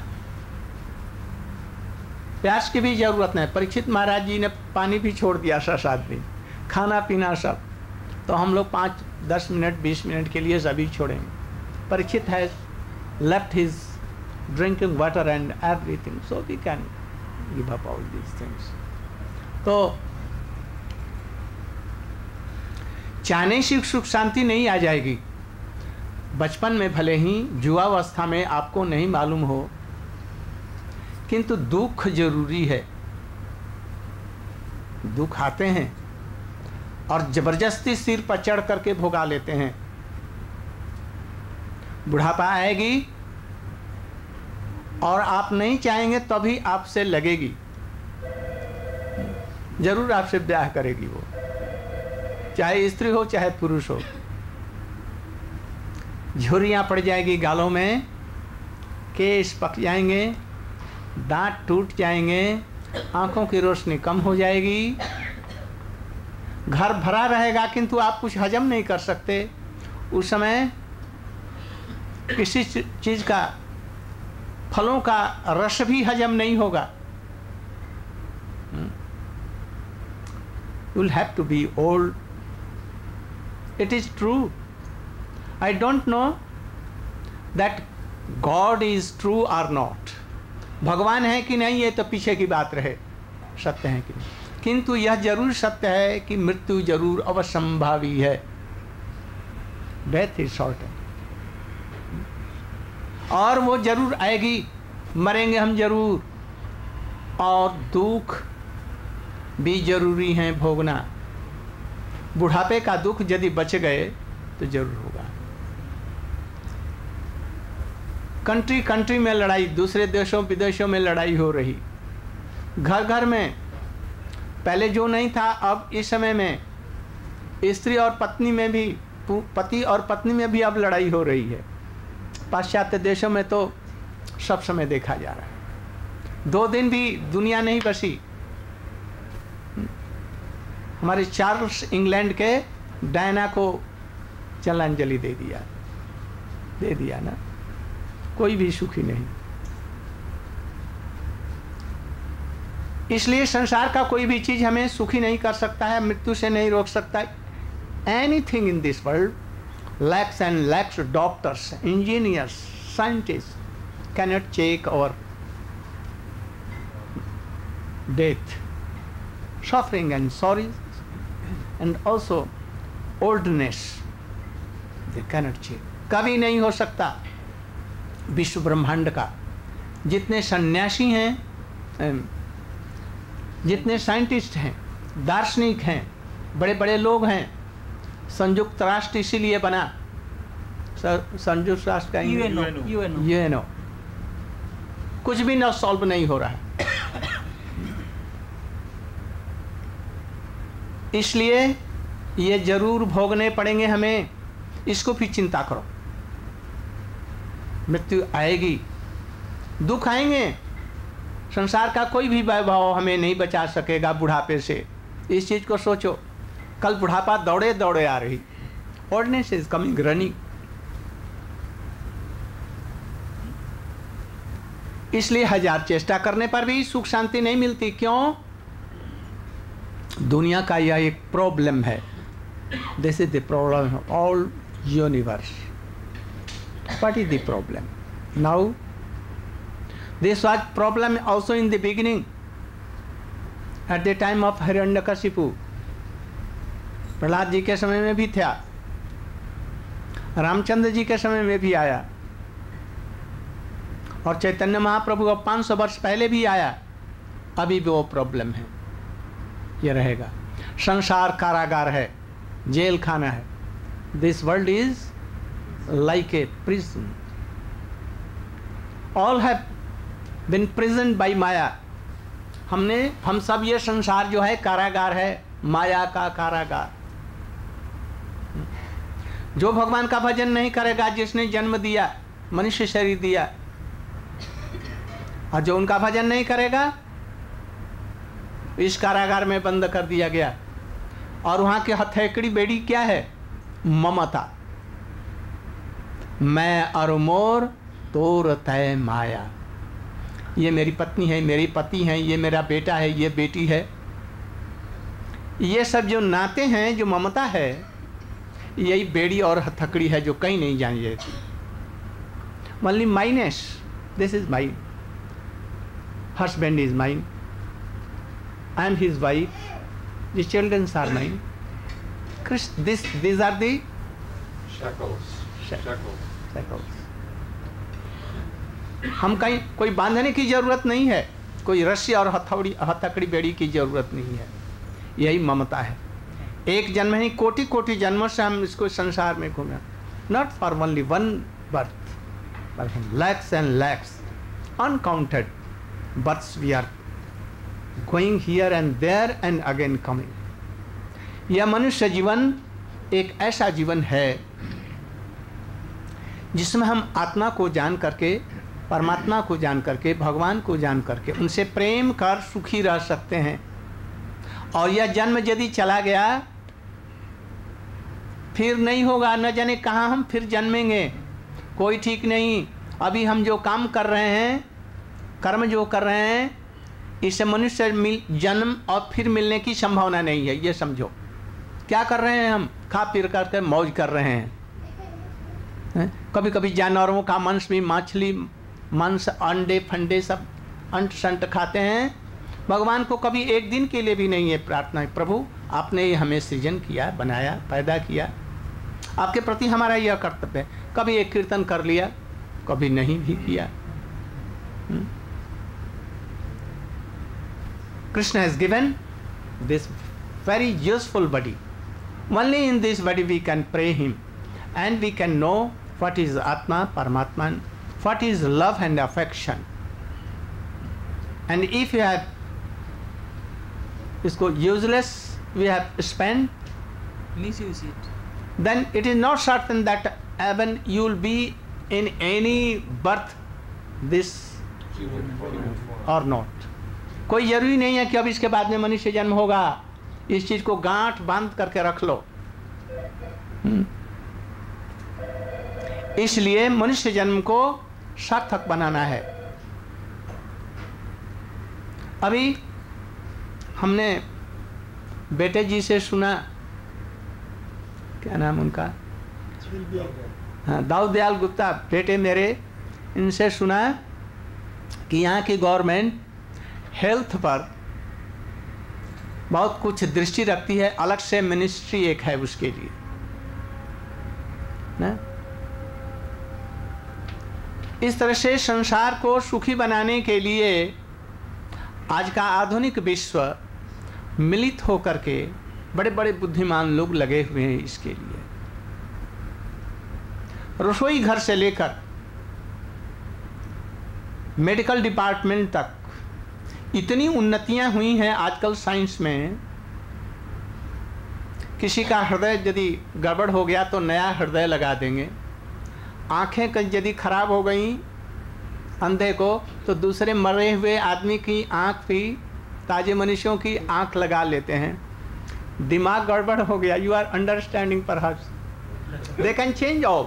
प्यास की भी जरूरत नहीं। परीक्षित महाराज जी ने पानी भी छोड़ दिया 6-7 दिन, खाना पीना सब। तो हम लोग 5-10 मिनट 20 मिनट के लिए सभी छोड़ेंगे। Parikshit has left his drinking water and everything, so we can give up all these things. तो चाहने से सुख शांति नहीं आ जाएगी। बचपन में भले ही युवावस्था में आपको नहीं मालूम हो, किंतु दुख जरूरी है। दुख आते हैं और जबरदस्ती सिर पर चढ़ करके भोगा लेते हैं। बुढ़ापा आएगी और आप नहीं चाहेंगे तभी आपसे लगेगी, जरूर आपसे ब्याह करेगी वो, चाहे स्त्री हो चाहे पुरुष हो। झुर्रियाँ पड़ जाएगी गालों में, केस पक जाएंगे, दांत टूट जाएंगे, आंखों की रोशनी कम हो जाएगी, घर भरा रहेगा किंतु आप कुछ हजम नहीं कर सकते। उस समय किसी चीज़ का, फलों का रस भी हजम नहीं होगा। You'll have to be old. It is true. I don't know that God is true or not. भगवान है कि नहीं ये तो पीछे की बात रहे, सत्य है कि नहीं। किंतु यह जरूर सत्य है कि मृत्यु जरूर अवश्यंभावी है। डेथ इज शॉर्ट और वो जरूर आएगी, मरेंगे हम जरूर, और दुख भी जरूरी है भोगना। बुढ़ापे का दुख यदि बच गए तो जरूर होगा। कंट्री कंट्री में लड़ाई, दूसरे देशों विदेशों में लड़ाई हो रही, घर घर में पहले जो नहीं था अब इस समय में स्त्री और पत्नी में भी, पति और पत्नी में भी अब लड़ाई हो रही है। पाश्चात्य देशों में तो सब समय देखा जा रहा है। 2 दिन भी दुनिया नहीं बसी। हमारे चार्ल्स इंग्लैंड के डायना को जलांजलि दे दिया ना, कोई भी सुखी नहीं। इसलिए संसार का कोई भी चीज हमें सुखी नहीं कर सकता है, मृत्यु से नहीं रोक सकता है। Anything in this world lakhs and lakhs doctors, engineers, scientist cannot check our death, suffering and sorrows and also oldness, they cannot check. कभी नहीं हो सकता। विश्व ब्रह्मांड का जितने सन्यासी हैं, जितने साइंटिस्ट हैं, दार्शनिक हैं, बड़े बड़े लोग हैं, संयुक्त राष्ट्र इसीलिए बना, संयुक्त राष्ट्र का यूएनओ, कुछ भी न सॉल्व नहीं हो रहा है। इसलिए ये जरूर भोगने पड़ेंगे हमें, इसको भी चिंता करो। मृत्यु आएगी, दुख आएंगे, संसार का कोई भी वैभव हमें नहीं बचा सकेगा बुढ़ापे से। इस चीज को सोचो, कल बुढ़ापा दौड़े दौड़े आ रही, ओल्डनेस इज कमिंग रनिंग। इसलिए 1000 चेष्टा करने पर भी सुख शांति नहीं मिलती। क्यों? दुनिया का यह एक प्रॉब्लम है। This is the problem of all universe. What is the problem? Now, this was problem also in the beginning, at the time of Hiranyakashipu. Prahlad ji के समय में भी था, रामचंद्र जी के समय में भी आया, और चैतन्य महाप्रभु अब 500 वर्ष पहले भी आया। अभी भी वो प्रॉब्लम है, ये रहेगा। संसार कारागार है, जेल खाना है। This world is like a prison. All have been prisoned by Maya. हम सब ये संसार जो है कारागार है, माया का कारागार। जो भगवान का भजन नहीं करेगा, जिसने जन्म दिया, मनुष्य शरीर दिया, और जो उनका भजन नहीं करेगा, इस कारागार में बंद कर दिया गया। और वहां की हथेकड़ी बेड़ी क्या है? ममता। मैं और मोर तोर तय माया। ये मेरी पत्नी है, मेरी पति हैं, ये मेरा बेटा है, ये बेटी है। ये सब जो नाते हैं, जो ममता है, यही बेड़ी और हथकड़ी है जो कहीं नहीं जानी जाती। Only mines, this is mine, husband is mine, I am his wife, the childrens are mine. These are the shackles. हम कहीं कोई बांधने की जरूरत नहीं है, कोई रस्सी और हथकड़ी बेड़ी की जरूरत नहीं है। यही ममता है। एक जन्म नहीं, कोटि कोटि जन्मों से हम इसको संसार में घूमे। Not for only one birth, but lakhs and lakhs, uncounted births we are going here and there and again coming. यह मनुष्य जीवन एक ऐसा जीवन है जिसमें हम आत्मा को जान करके, परमात्मा को जान करके, भगवान को जान करके उनसे प्रेम कर सुखी रह सकते हैं। और यह जन्म यदि चला गया फिर नहीं होगा, न जाने कहाँ हम फिर जन्मेंगे, कोई ठीक नहीं। अभी हम जो काम कर रहे हैं, कर्म जो कर रहे हैं, इससे मनुष्य जन्म और फिर मिलने की संभावना नहीं है। ये समझो क्या कर रहे हैं हम, खा पी करके मौज कर रहे हैं। कभी कभी जानवरों का मांस भी, मछली मांस, अंडे फंडे सब अंट संट खाते हैं, भगवान को कभी एक दिन के लिए भी नहीं है प्रार्थना, प्रभु आपने ये हमें सृजन किया, बनाया, पैदा किया, आपके प्रति हमारा यह कर्तव्य है। कभी एक कीर्तन कर लिया, कभी नहीं भी किया। Krishna has given this very useful body. Only in this body we can pray him and we can know what is Atma, Paramatma, what is love and affection. And if you have इसको useless we have spent, Misuse it. then it is not certain that even you will be in any birth this or not. कोई जरूरी नहीं है कि अब इसके बाद में मनुष्य जन्म होगा। इस चीज को गांठ बांध करके रख लो। इसलिए मनुष्य जन्म को सार्थक बनाना है। अभी हमने बेटे जी से सुना, क्या नाम उनका, हाँ, दाऊद दयाल गुप्ता बेटे मेरे, इनसे सुना कि यहाँ की गवर्नमेंट हेल्थ पर बहुत कुछ दृष्टि रखती है, अलग से मिनिस्ट्री एक है उसके लिए ना। इस तरह से संसार को सुखी बनाने के लिए आज का आधुनिक विश्व मिलित होकर के बड़े बड़े बुद्धिमान लोग लगे हुए हैं इसके लिए। रसोई घर से लेकर मेडिकल डिपार्टमेंट तक इतनी उन्नतियां हुई हैं आजकल साइंस में। किसी का हृदय यदि गड़बड़ हो गया तो नया हृदय लगा देंगे। आंखें यदि खराब हो गई अंधे को तो दूसरे मरे हुए आदमी की आंख भी, ताजे मनुष्यों की आंख लगा लेते हैं। दिमाग गड़बड़ हो गया, you are understanding perhaps, they can change all.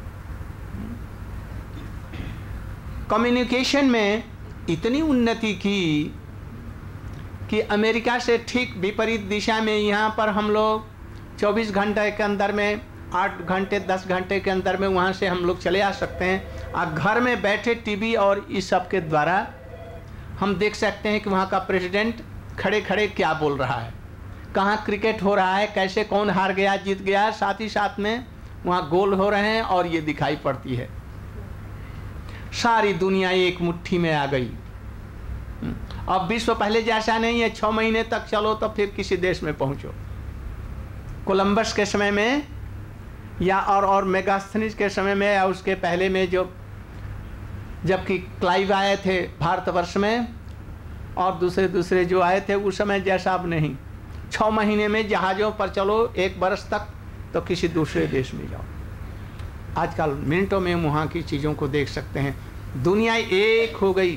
Communication में इतनी उन्नति की कि अमेरिका से ठीक विपरीत दिशा में यहाँ पर हम लोग 24 घंटे के अंदर में, 8 घंटे 10 घंटे के अंदर में वहाँ से हम लोग चले आ सकते हैं। और घर में बैठे टीवी और इस सब के द्वारा हम देख सकते हैं कि वहाँ का प्रेसिडेंट खड़े खड़े क्या बोल रहा है, कहाँ क्रिकेट हो रहा है, कैसे कौन हार गया जीत गया, साथ ही साथ में वहाँ गोल हो रहे हैं और ये दिखाई पड़ती है। सारी दुनिया एक मुट्ठी में आ गई। अब विश्व पहले जैसा नहीं है, 6 महीने तक चलो तो फिर किसी देश में पहुंचो। कोलंबस के समय में या और मेगास्थनीज के समय में या उसके पहले में, जो जबकि क्लाइव आए थे भारतवर्ष में और दूसरे जो आए थे उस समय जैसा अब नहीं। 6 महीने में जहाज़ों पर चलो, 1 बरस तक तो किसी दूसरे देश में जाओ। आजकल मिनटों में वहाँ की चीज़ों को देख सकते हैं। दुनिया एक हो गई।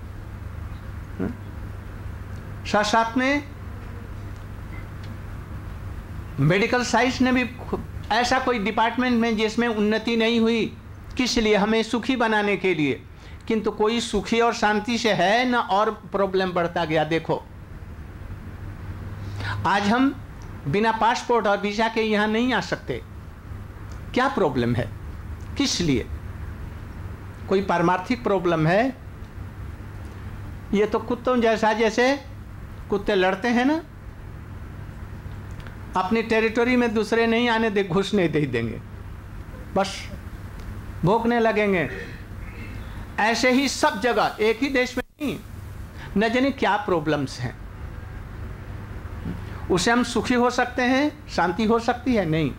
साथ साथ में मेडिकल साइंस ने भी ऐसा कोई डिपार्टमेंट में जिसमें उन्नति नहीं हुई, किस लिए, हमें सुखी बनाने के लिए। किंतु कोई सुखी और शांति से है ना, और प्रॉब्लम बढ़ता गया। देखो आज हम बिना पासपोर्ट और वीजा के यहाँ नहीं आ सकते। क्या प्रॉब्लम है, किस लिए? कोई पारमार्थिक प्रॉब्लम है? ये तो कुत्तों जैसा, जैसे कुत्ते लड़ते हैं ना, अपनी टेरिटरी में दूसरे नहीं आने दे, घुसने दे देंगे, बस भौंकने लगेंगे। ऐसे ही सब जगह, एक ही देश में नहीं, न जाने क्या प्रॉब्लम्स हैं। उसे हम सुखी हो सकते हैं, शांति हो सकती है? नहीं।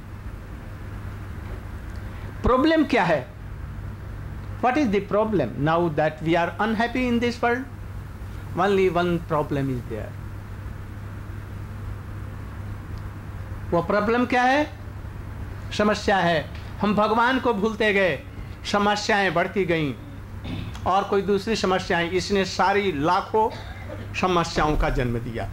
प्रॉब्लम क्या है? What is the problem now that we are unhappy in this world? Only one problem is there. वो प्रॉब्लम क्या है? समस्या है। हम भगवान को भूलते गए, समस्याएं बढ़ती गईं और कोई दूसरी समस्याएं, इसने सारी लाखों समस्याओं का जन्म दिया।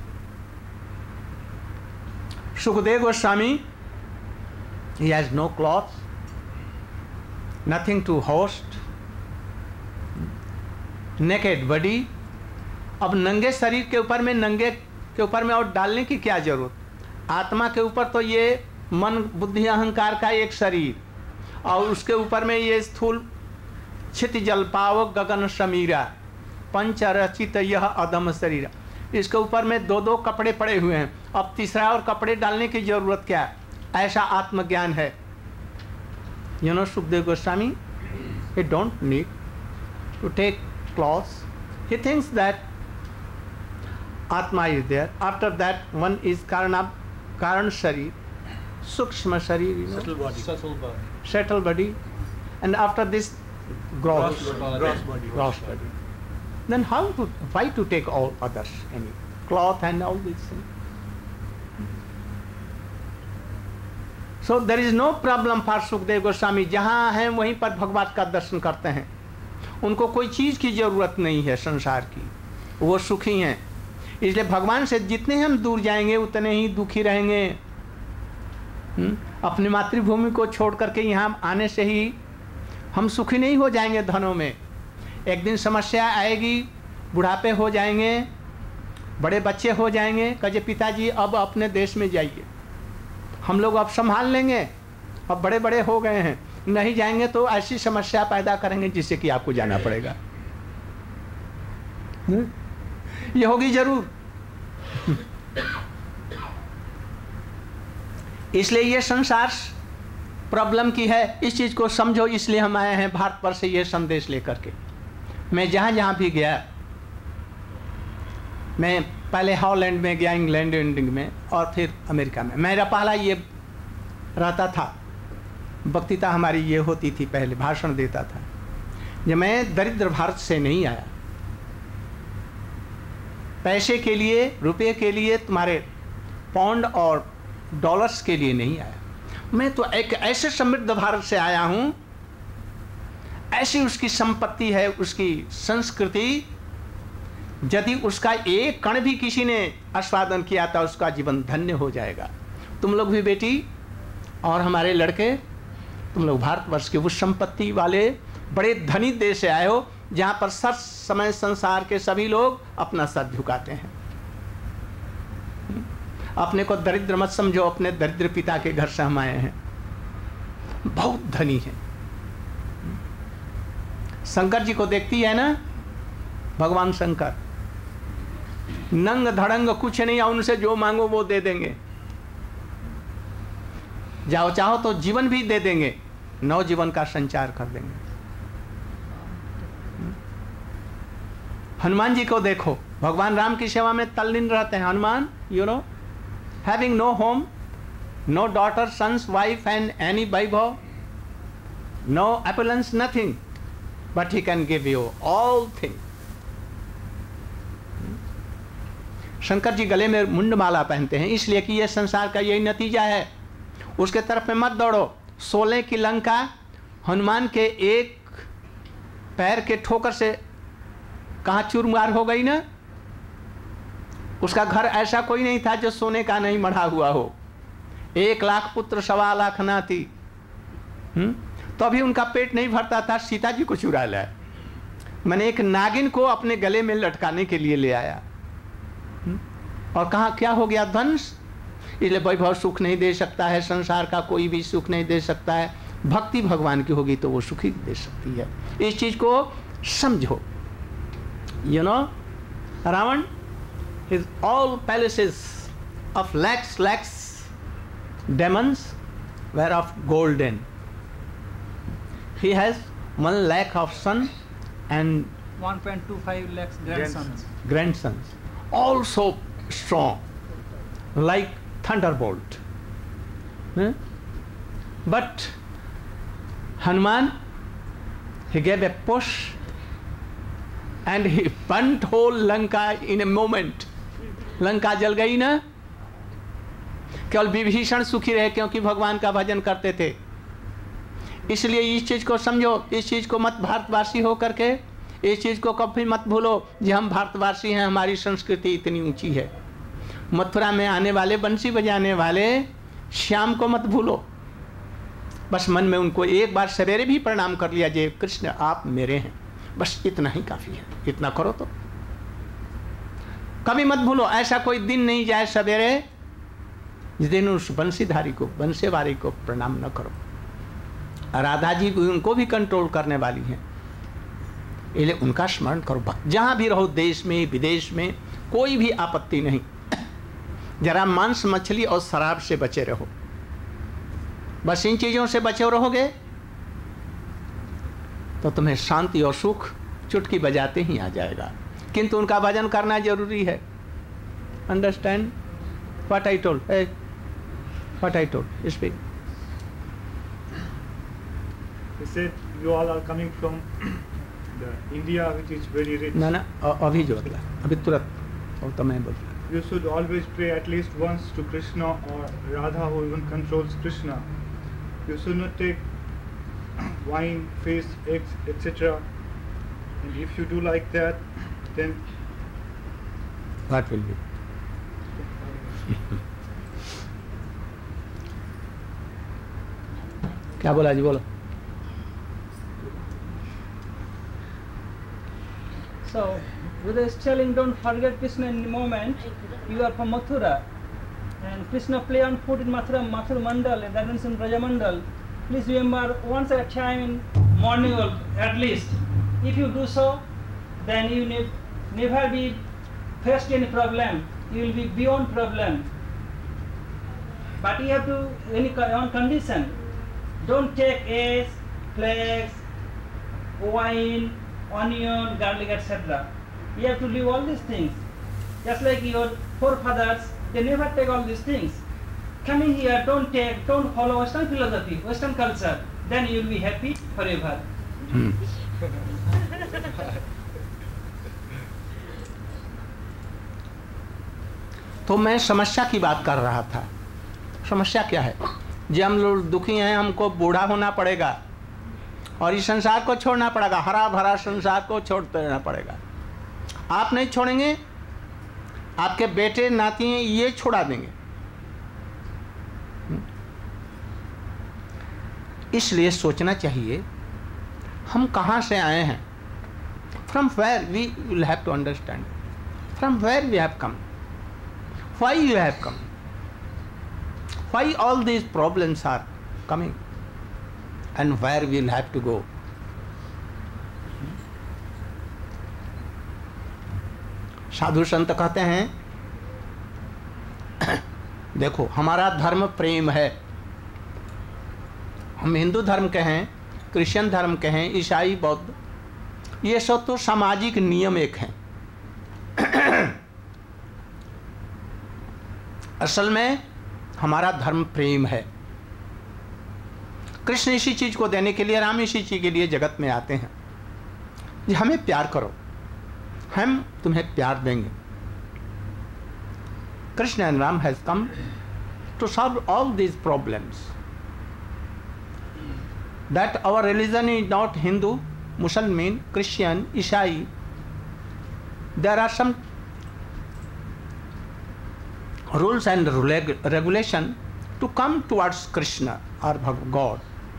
Sukhdev Goswami, he has no clothes, nothing to host, naked body। अब नंगे शरीर के ऊपर में, नंगे के ऊपर में और डालने की क्या जरूरत? आत्मा के ऊपर तो ये मन बुद्धि अहंकार का एक शरीर, और उसके ऊपर में ये स्थूल क्षिति जल पावक गगन समीरा पंच रचित यह अदम शरीर। इसके ऊपर में 2-2 कपड़े पड़े हुए हैं, अब तीसरा और कपड़े डालने की जरूरत क्या है? ऐसा आत्मज्ञान है। You know, Sukdev Goswami, he don't need to take clothes. He thinks that Atma is there. After that, one is Karan Sharir, Sukshma Sharir, you know, subtle body. And after this, gross body. Then why to take all others? Any cloth and all these things. So there is no problem for Sukdev Goswami. जहाँ हैं वहीं पर भगवान का दर्शन करते हैं। उनको कोई चीज़ की जरूरत नहीं है संसार की, वो सुखी हैं। इसलिए भगवान से जितने हम दूर जाएंगे उतने ही दुखी रहेंगे। अपनी मातृभूमि को छोड़ करके यहाँ आने से ही हम सुखी नहीं हो जाएंगे धनों में। एक दिन समस्या आएगी, बुढ़ापे हो जाएंगे, बड़े बच्चे हो जाएंगे, कहे पिताजी अब अपने देश में जाइए, हम लोग अब संभाल लेंगे, अब बड़े बड़े हो गए हैं, नहीं जाएंगे तो ऐसी समस्या पैदा करेंगे जिससे कि आपको जाना पड़ेगा। ये होगी जरूर। इसलिए ये संसार प्रॉब्लम की है, इस चीज को समझो। इसलिए हम आए हैं भारत पर से ये संदेश लेकर के। मैं जहां जहां भी गया, मैं पहले हॉलैंड में गया, इंग्लैंड में, और फिर अमेरिका में। मेरा पहला ये रहता था, वक्तृता हमारी ये होती थी, पहले भाषण देता था। जब मैं दरिद्र भारत से नहीं आया, पैसे के लिए, रुपये के लिए, तुम्हारे पाउंड और डॉलर्स के लिए नहीं आया। मैं तो एक ऐसे समृद्ध भारत से आया हूँ, ऐसी उसकी संपत्ति है, उसकी संस्कृति, यदि उसका एक कण भी किसी ने आस्वादन किया था उसका जीवन धन्य हो जाएगा। तुम लोग भी बेटी और हमारे लड़के, तुम लोग भारतवर्ष के उस संपत्ति वाले बड़े धनी देश से आए हो जहाँ पर सर समय संसार के सभी लोग अपना सर झुकाते हैं। अपने को दरिद्र मत समझो, अपने दरिद्र पिता के घर से हम आए हैं, बहुत धनी है। शंकर जी को देखती है ना, भगवान शंकर नंग धड़ंग कुछ नहीं, उनसे जो मांगो वो दे देंगे। जाओ चाहो तो जीवन भी दे देंगे, नवजीवन का संचार कर देंगे। हनुमान जी को देखो, भगवान राम की सेवा में तल्लीन रहते हैं। Hanuman, you know, having no home, no daughter, sons, wife and any vaibhav, no opulence, nothing, but he can give you all thing. Shankar ji गले में मुंडमाला पहनते हैं इसलिए कि यह संसार का यही नतीजा है। उसके तरफ में मत दौड़ो। 16 की लंका हनुमान के एक पैर के ठोकर से कहाँ चूरमार हो गई ना। उसका घर ऐसा कोई नहीं था जो सोने का नहीं मढ़ा हुआ हो। 1 लाख पुत्र 1.25 लाख नाती, तो अभी उनका पेट नहीं भरता था, सीता जी को चुरा लाया। मैंने एक नागिन को अपने गले में लटकाने के लिए ले आया, और कहाँ क्या हो गया? ध्वंस। इसलिए वैभव सुख नहीं दे सकता है, संसार का कोई भी सुख नहीं दे सकता है। भक्ति भगवान की होगी तो वो सुखी दे सकती है। इस चीज को समझो। You know, Ravan, his all palaces of lakhs demons were of golden. He has 1 lakh of son and 1.25 lakhs grandsons, also strong, like thunderbolt. But Hanuman, he gave a push and he burnt whole Lanka in a moment. Lanka जल गई ना। केवल विभीषण सुखी रहे क्योंकि भगवान का भजन करते थे। इसलिए इस चीज को समझो, इस चीज को मत, भारतवासी हो करके इस चीज को कभी मत भूलो कि हम भारतवासी हैं, हमारी संस्कृति इतनी ऊंची है। मथुरा में आने वाले बंसी बजाने वाले श्याम को मत भूलो। बस मन में उनको एक बार सवेरे भी प्रणाम कर लिया, जय कृष्ण आप मेरे हैं, बस इतना ही काफी है। इतना करो तो कभी मत भूलो। ऐसा कोई दिन नहीं जाए सवेरे जिस दिन उस बंसीधारी को, बंसेवारी को प्रणाम न करो। राधा जी उनको भी कंट्रोल करने वाली हैं, इसलिए उनका स्मरण करो। जहां भी रहो, देश में विदेश में, कोई भी आपत्ति नहीं। जरा मांस मछली और शराब से बचे रहो, बस इन चीजों से बचे रहोगे तो तुम्हें शांति और सुख चुटकी बजाते ही आ जाएगा। किंतु उनका भजन करना जरूरी है। Understand what I told? What I told? Speak. He said you all are coming from the India, which is very rich. ना अभी जो अगला, अभी तुरंत और तो मैं बोल रहा। You should always pray at least once to Krishna or Radha, who even controls Krishna. You should not take wine, fish, eggs, etc. And if you do like that, then what will be? क्या बोला जी? बोलो। So, Buddha is telling, don't forget Krishna in the moment. You are from Mathura, and Krishna play on foot in Mathura Mandal, and that means in Rajamandal. Please remember once at a time in morning or at least. If you do so, then you never be faced any problem. You will be beyond problem. But you have to, on condition, don't take eggs, flags, wine, onion, garlic, etc. You have to leave all these things. Just like your forefathers, they never take all these things. Coming here, don't follow Western philosophy, Western culture. Then you will be happy forever. तो मैं समस्या की बात कर रहा था। समस्या क्या है? जब हम लोग दुखी हैं, हमको बूढ़ा होना पड़ेगा और इस संसार को छोड़ना पड़ेगा। हरा भरा संसार को छोड़ते रहना पड़ेगा। आप नहीं छोड़ेंगे, आपके बेटे नाती ये छोड़ा देंगे। इसलिए सोचना चाहिए हम कहाँ से आए हैं। From where we will have to understand from where we have come, why you have come, why all these problems are coming and where we will have to go. साधु संत कहते हैं देखो हमारा धर्म प्रेम है। हम हिंदू धर्म के हैं, क्रिश्चियन धर्म के हैं, ईसाई, बौद्ध, ये सब तो सामाजिक नियम एक हैं। असल में हमारा धर्म प्रेम है। कृष्ण इसी चीज को देने के लिए, राम इसी चीज के लिए जगत में आते हैं। हमें प्यार करो, हम तुम्हें प्यार देंगे। Krishna and Ram has come to solve all these problems. That our religion is not Hindu, Muslim, Christian, Isai. There are some rules and regulation to come towards Krishna or God.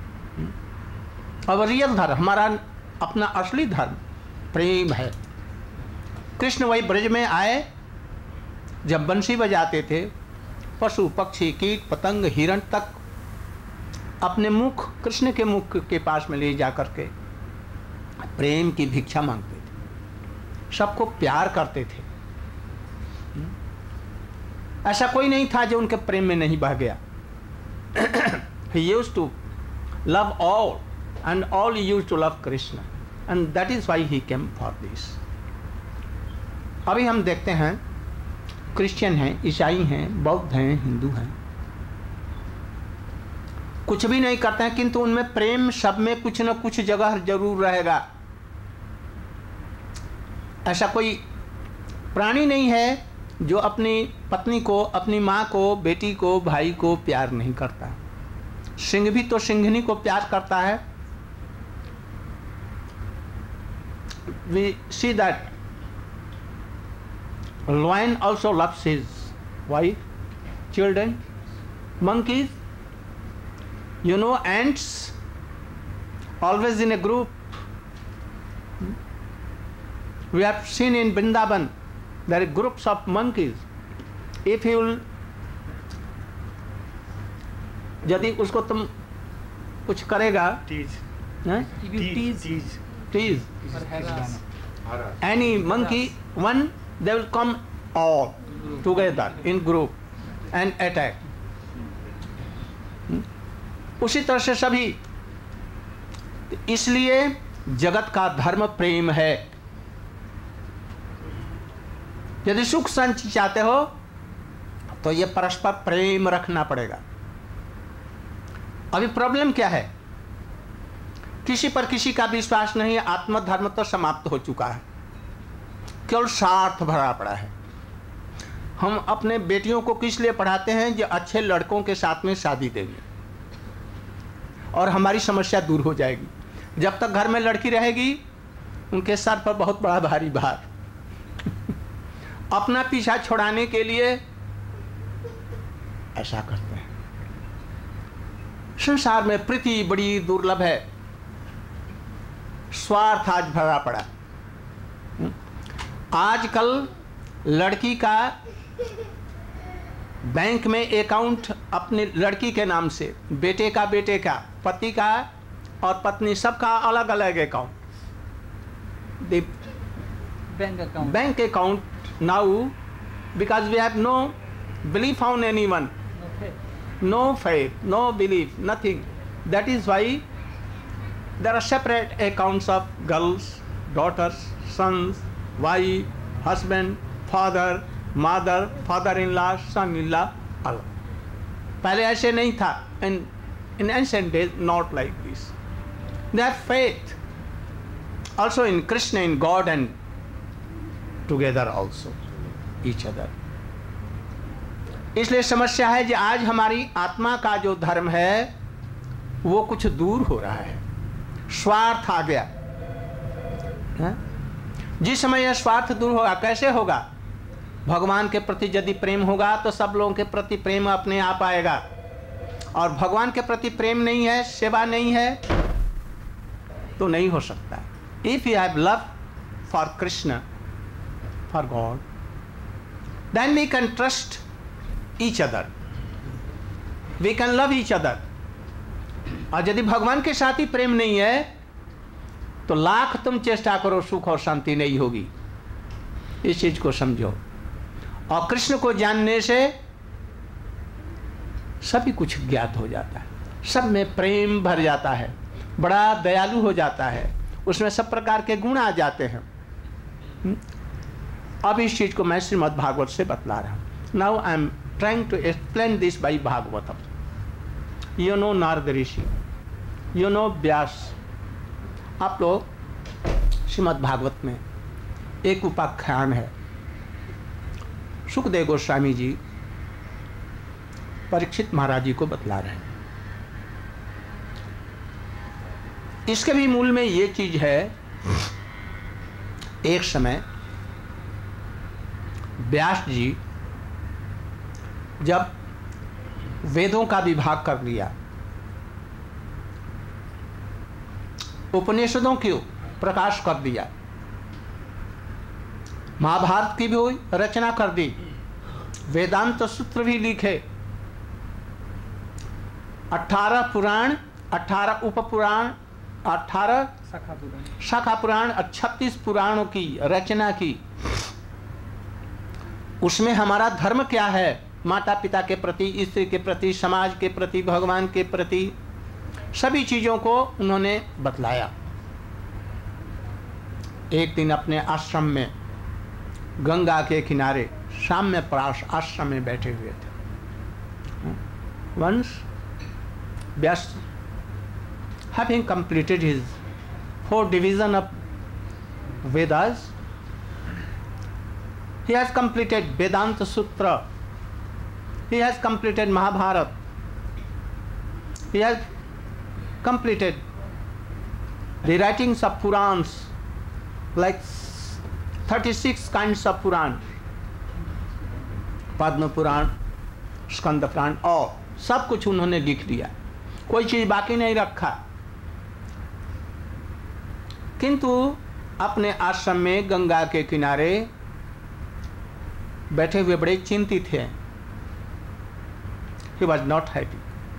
Our real धर्म, हमारा अपना असली धर्म प्रेम है। कृष्ण वही ब्रज में आए, जब बंसी बजाते थे, पशु पक्षी कीट पतंग हिरण तक अपने मुख कृष्ण के मुख के पास में ले जाकर के प्रेम की भिक्षा मांगते थे, सबको प्यार करते थे। ऐसा कोई नहीं था जो उनके प्रेम में नहीं बह गया। He used to love all and all used to love Krishna and that is why he came for this. अभी हम देखते हैं क्रिश्चियन हैं, ईसाई हैं, बौद्ध हैं, हिंदू हैं, कुछ भी नहीं करते हैं, किंतु उनमें प्रेम सब में कुछ न कुछ जगह जरूर रहेगा। ऐसा कोई प्राणी नहीं है जो अपनी पत्नी को, अपनी माँ को, बेटी को, भाई को प्यार नहीं करता। सिंह भी तो सिंघनी को प्यार करता है। We see that lion also loves his wife, children, monkeys. You know, ants always in a group. We have seen in Vrindavan there are groups of monkeys. If you will, यदि उसको तुम कुछ करेगा, tease any monkey, one they will come all together in group and attack. उसी तरह से सभी, इसलिए जगत का धर्म प्रेम है। यदि सुख शांति चाहते हो तो ये परस्पर प्रेम रखना पड़ेगा। अभी प्रॉब्लम क्या है? किसी पर किसी का विश्वास नहीं है। आत्मधर्म तो समाप्त हो चुका है, केवल स्वार्थ भरा पड़ा है। हम अपने बेटियों को किस लिए पढ़ाते हैं? जो अच्छे लड़कों के साथ में शादी देंगे और हमारी समस्या दूर हो जाएगी। जब तक घर में लड़की रहेगी उनके सर पर बहुत बड़ा भारी भार अपना पीछा छुड़ाने के लिए ऐसा करते हैं। संसार में प्रीति बड़ी दुर्लभ है, स्वार्थ आज भरा पड़ा। आजकल लड़की का बैंक में अकाउंट अपनी लड़की के नाम से, बेटे का बेटे का, पति का और पत्नी सबका अलग अलग account. Bank account now because we have no belief on anyone, no faith, no belief, nothing. That is why there are separate accounts of girls, daughters, sons, wife, husband, father, mother, father-in-law, son-in-law, all. पहले ऐसे नहीं था. In ancient days, not like this. They have faith also in Krishna, in God, and together also each other. इसलिए समस्या है कि आज हमारी आत्मा का जो धर्म है वो कुछ दूर हो रहा है, स्वार्थ आ गया है? जिस समय यह स्वार्थ दूर होगा, कैसे होगा? भगवान के प्रति यदि प्रेम होगा तो सब लोगों के प्रति प्रेम अपने आप आएगा, और भगवान के प्रति प्रेम नहीं है, सेवा नहीं है, तो नहीं हो सकता। If you have love for Krishna, for God, then we can trust each other, we can love each other. और यदि भगवान के साथ ही प्रेम नहीं है तो लाख तुम चेष्टा करो, सुख और शांति नहीं होगी। इस चीज को समझो। और कृष्ण को जानने से सभी कुछ ज्ञात हो जाता है, सब में प्रेम भर जाता है, बड़ा दयालु हो जाता है, उसमें सब प्रकार के गुण आ जाते हैं। अब इस चीज को मैं श्रीमद् भागवत से बतला रहा हूं। Now I am trying to explain this by Bhagavatam. You know Narad Rishi, you know Vyas. आप लोग श्रीमद् भागवत में एक उपाख्यान है, सुखदेव गोस्वामी जी परीक्षित महाराज जी को बतला रहे हैं। इसके भी मूल में ये चीज है, एक समय व्यास जी जब वेदों का विभाग कर लिया, उपनिषदों की प्रकाश कर दिया, महाभारत की भी रचना कर दी, वेदांत सूत्र भी लिखे, 18 पुराण, 18 उपपुराण, 18 शाखा पुराण, 36 पुराणों की रचना की। उसमें हमारा धर्म क्या है, माता पिता के प्रति, स्त्री के प्रति, समाज के प्रति, भगवान के प्रति, सभी चीजों को उन्होंने बतलाया। एक दिन अपने आश्रम में गंगा के किनारे साम्य प्राश आश्रम में बैठे हुए थे। Once Vyas, having completed his 4 division of Vedas, he has completed Vedanta Sutra, he has completed Mahabharata, he has completed the writings of Purans, like 36 kinds of Puran, Padma Puran, Skanda Puran, और सब कुछ उन्होंने लिख दिया, कोई चीज बाकी नहीं रखा। किंतु अपने आश्रम में गंगा के किनारे बैठे हुए बड़े चिंतित थे। He was not happy.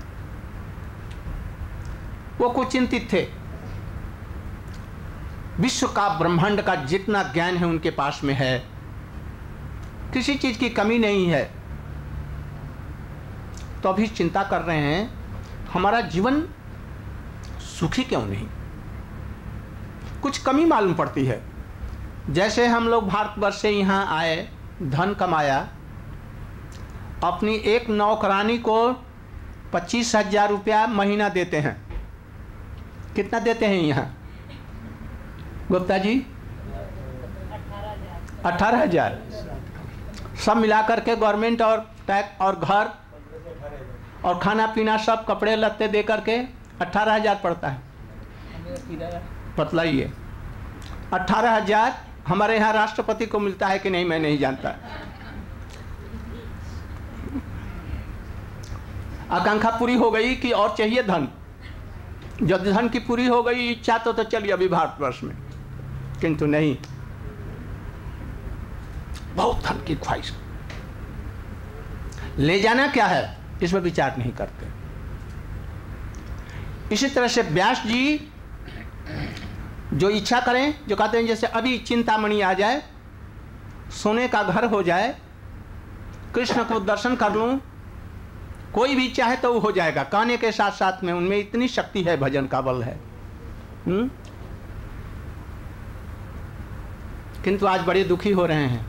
वो कुछ चिंतित थे। विश्व का, ब्रह्मांड का जितना ज्ञान है उनके पास में है, किसी चीज की कमी नहीं है, तो अभी चिंता कर रहे हैं हमारा जीवन सुखी क्यों नहीं। कुछ कमी मालूम पड़ती है। जैसे हम लोग भारतवर्ष से यहाँ आए, धन कमाया, अपनी एक नौकरानी को 25,000 रुपया महीना देते हैं। कितना देते हैं यहाँ गुप्ता जी? 18,000। सब मिलाकर के गवर्नमेंट और टैक्स और घर और खाना पीना सब कपड़े लत्ते दे करके 18,000 पड़ता है। बतलाइए 18,000 हमारे यहाँ राष्ट्रपति को मिलता है कि नहीं मैं नहीं जानता। आकांक्षा पूरी हो गई कि और चाहिए धन? जब धन की पूरी हो गई इच्छा तो चलिए अभी भारतवर्ष में, किंतु नहीं, बहुत धन की ख्वाहिश। ले जाना क्या है इस पर विचार नहीं करते। इसी तरह से व्यास जी जो इच्छा करें, जो कहते हैं जैसे अभी चिंतामणि आ जाए, सोने का घर हो जाए, कृष्ण को दर्शन कर लूं, कोई भी चाहे तो वो हो जाएगा। कहने के साथ साथ में उनमें इतनी शक्ति है, भजन का बल है। किंतु आज बड़े दुखी हो रहे हैं।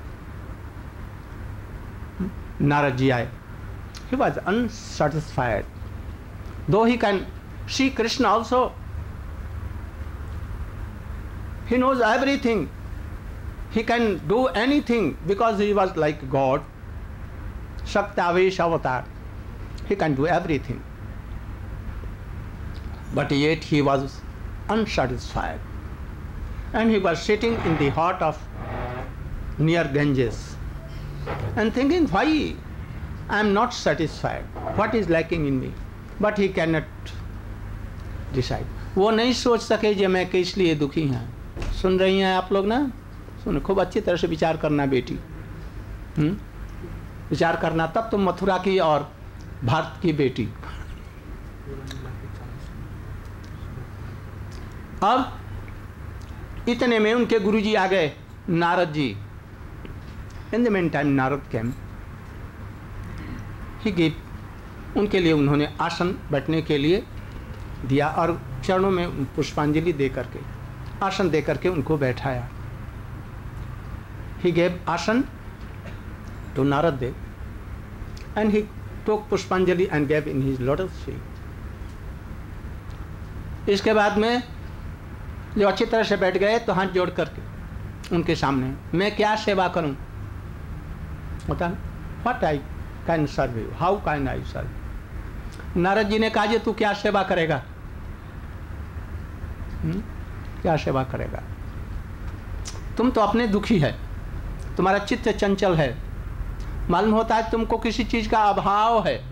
नारद जी आए, he was unsatisfied, though he can see Krishna also, he knows everything, he can do anything because he was like God, Shaktavesh avatar, he can do everything, but yet he was unsatisfied, and he was sitting in the heart of near Ganges and thinking, why I am not satisfied, what is lacking in me, but he cannot decide. वो नहीं सोच सके कि मैं किस लिए दुखी हैं। सुन रही हैं आप लोग ना? सुन, खूब अच्छी तरह से विचार करना बेटी। विचार करना, तब तुम मथुरा की और भारत की बेटी। अब इतने में उनके गुरुजी आ गए, Narad ji. In the meantime, Narad came. He gave, उनके लिए उन्होंने आसन बैठने के लिए दिया और चरणों में पुष्पांजलि दे करके, आसन दे करके उनको बैठाया। He gave आसन to Narad Dev and he took पुष्पांजलि and gave in his lotus feet. इसके बाद में जो अच्छी तरह से बैठ गए तो हाथ जोड़ करके उनके सामने, मैं क्या सेवा करूं? What I can serve you? How can I serve? Narad ji ने कहा जी तू क्या सेवा करेगा? क्या सेवा करेगा? तुम तो अपने दुखी है, तुम्हारा चित्त चंचल है, मालूम होता है तुमको किसी चीज का अभाव है,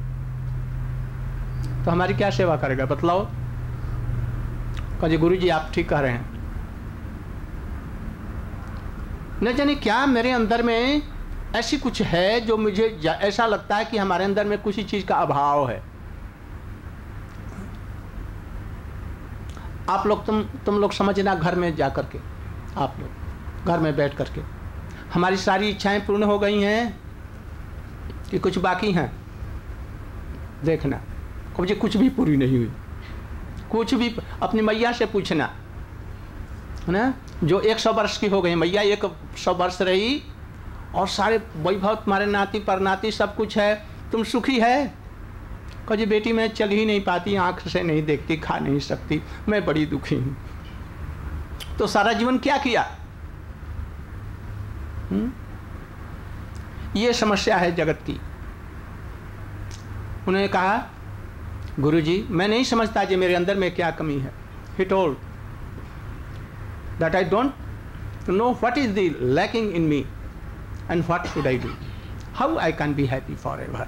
तो हमारी क्या सेवा करेगा? बतलाओ। कहा जी गुरु जी आप ठीक कह रहे हैं। न जाने क्या मेरे अंदर में ऐसी कुछ है जो मुझे ऐसा लगता है कि हमारे अंदर में किसी चीज का अभाव है। आप लोग तुम लोग समझना, घर में जा करके, आप लोग घर में बैठ करके, हमारी सारी इच्छाएं पूर्ण हो गई हैं कि कुछ बाकी हैं? देखना मुझे कुछ भी पूरी नहीं हुई। कुछ भी अपनी मैया से पूछना है ना, जो 100 वर्ष की हो गई मैया, 100 वर्ष रही और सारे वैभव तुम्हारे नाती परनाती सब कुछ है, तुम सुखी है? कहो जी बेटी मैं चल ही नहीं पाती, आँख से नहीं देखती, खा नहीं सकती, मैं बड़ी दुखी हूँ। तो सारा जीवन क्या किया? ये समस्या है जगत की। उन्होंने कहा गुरुजी मैं नहीं समझता कि मेरे अंदर में क्या कमी है। He told that I don't know what is the lacking in me and what should I do, how I can be happy forever.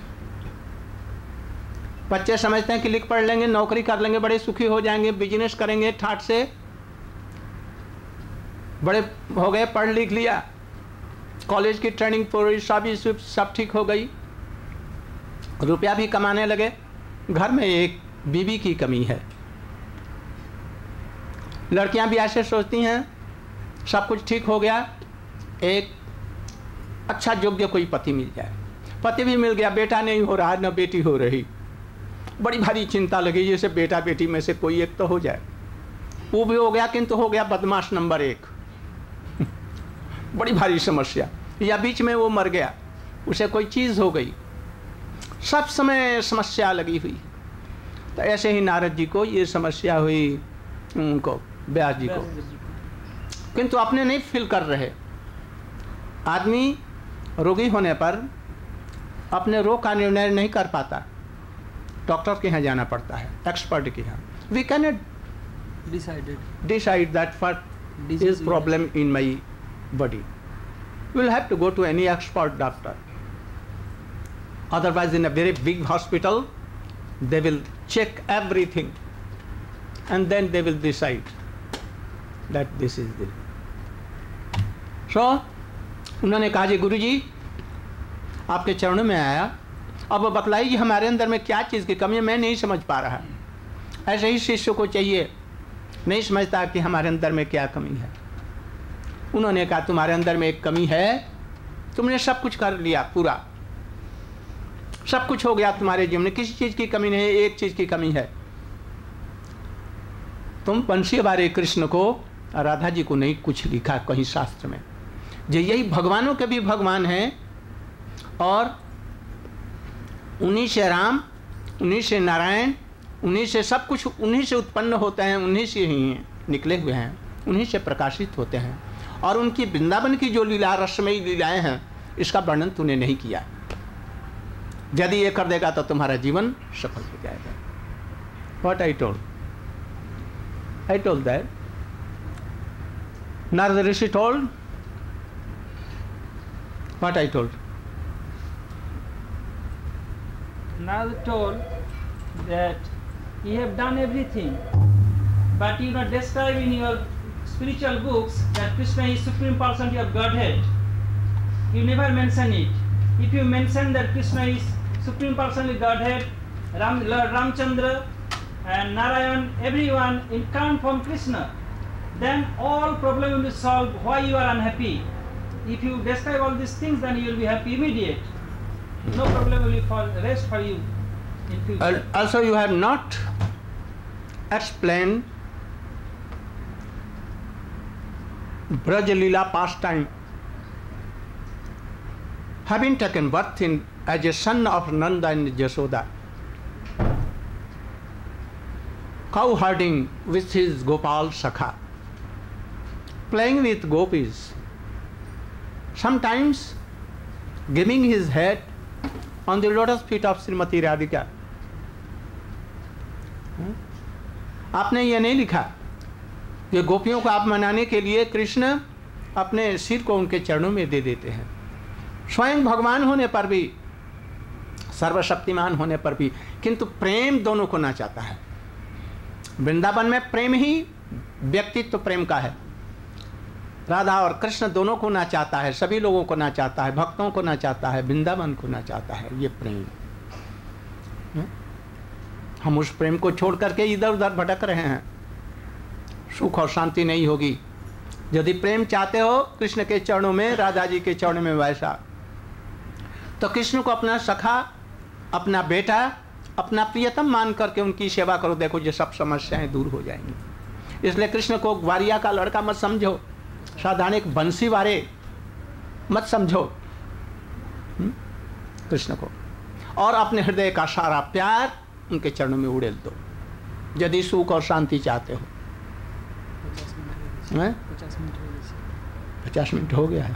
बच्चे समझते हैं कि लिख पढ़ लेंगे, नौकरी कर लेंगे, बड़े सुखी हो जाएंगे, बिजनेस करेंगे, ठाट से बड़े हो गए, पढ़ लिख लिया, कॉलेज की ट्रेनिंग पूरी सब ठीक हो गई, रुपया भी कमाने लगे, घर में एक बीवी की कमी है। लड़कियां भी ऐसे सोचती हैं सब कुछ ठीक हो गया, एक अच्छा योग्य कोई पति मिल जाए। पति भी मिल गया, बेटा नहीं हो रहा, न बेटी हो रही। बड़ी भारी चिंता लगी, जैसे बेटा बेटी में से कोई एक तो हो जाए। वो भी हो गया, किंतु हो गया बदमाश नंबर 1। बड़ी भारी समस्या। या बीच में वो मर गया, उसे कोई चीज़ हो गई, सब समय समस्या लगी हुई। तो ऐसे ही नारद जी को ये समस्या हुई, उनको व्यास जी को, किंतु अपने नहीं फील कर रहे। आदमी रोगी होने पर अपने रोग का निर्णय नहीं कर पाता, डॉक्टर के यहाँ जाना पड़ता है, एक्सपर्ट के यहाँ। We can not decide that what is problem in my body. You will have to go to any expert doctor. Otherwise, in a very big hospital, they will check everything and then they will decide that this is the. So, उन्होंने कहा जी गुरु जी आपके चरणों में आया, अब बतलाइए हमारे अंदर में क्या चीज़ की कमी है, मैं नहीं समझ पा रहा। ऐसे ही शिष्य को चाहिए, नहीं समझता कि हमारे अंदर में क्या कमी है। उन्होंने कहा तुम्हारे अंदर में एक कमी है, तुमने सब कुछ कर लिया, पूरा सब कुछ हो गया तुम्हारे जीवन में, किसी चीज़ की कमी नहीं है, एक चीज़ की कमी है, तुम बंसी वाले कृष्ण को, राधा जी को नहीं कुछ लिखा कहीं शास्त्र में। जो यही भगवानों के भी भगवान हैं और उन्हीं से राम, उन्हीं से नारायण, उन्हीं से सब कुछ, उन्हीं से उत्पन्न होते हैं, उन्हीं से ही निकले हुए हैं, उन्हीं से प्रकाशित होते हैं। और उनकी वृंदावन की जो लीला, रसमयी लीलाएं हैं, इसका वर्णन तूने नहीं किया। यदि ये कर देगा तो तुम्हारा जीवन सफल हो जाएगा। What I told that Narada Rishi told what I told. Narada told that you have done everything, but you not describe in your spiritual books that Krishna is Supreme Personality of Godhead. You never mention it. If you mention that Krishna is Supreme Personality of Godhead, Lord Ramchandra and Narayan, everyone in count from Krishna, then all problem will be solved. Why you are unhappy? If you describe all these things, then you will be happy immediate. No problem will be rest for you in future. Also, you have not explained Braj Leela pastime. Having taken birth as a son of Nanda and Jasoda, cow herding with his Gopal Sakha, playing with gopis, sometimes giving his head on the lotus feet of Srimati Radhika. आपने ये नहीं लिखा कि गोपियों को आप मनाने के लिए कृष्ण अपने सिर को उनके चरणों में दे देते हैं। स्वयं भगवान होने पर भी, सर्वशक्तिमान होने पर भी, किंतु प्रेम दोनों को ना चाहता है। वृंदावन में प्रेम ही व्यक्तित्व प्रेम का है। राधा और कृष्ण दोनों को ना चाहता है, सभी लोगों को ना चाहता है, भक्तों को ना चाहता है, वृंदावन को ना चाहता है। ये प्रेम, हम उस प्रेम को छोड़ करके इधर उधर भटक रहे हैं, सुख और शांति नहीं होगी। यदि प्रेम चाहते हो कृष्ण के चरणों में, राधा जी के चरणों में वैसा, तो कृष्ण को अपना सखा, अपना बेटा, अपना प्रियतम मान करके उनकी सेवा करो। देखो ये सब समस्याएं दूर हो जाएंगी। इसलिए कृष्ण को ग्वारिया का लड़का मत समझो, साधारण एक बंसी वाले मत समझो कृष्ण को, और अपने हृदय का सारा प्यार उनके चरणों में उड़ेल दो यदि सुख और शांति चाहते हो। 50 मिनट हो गया है।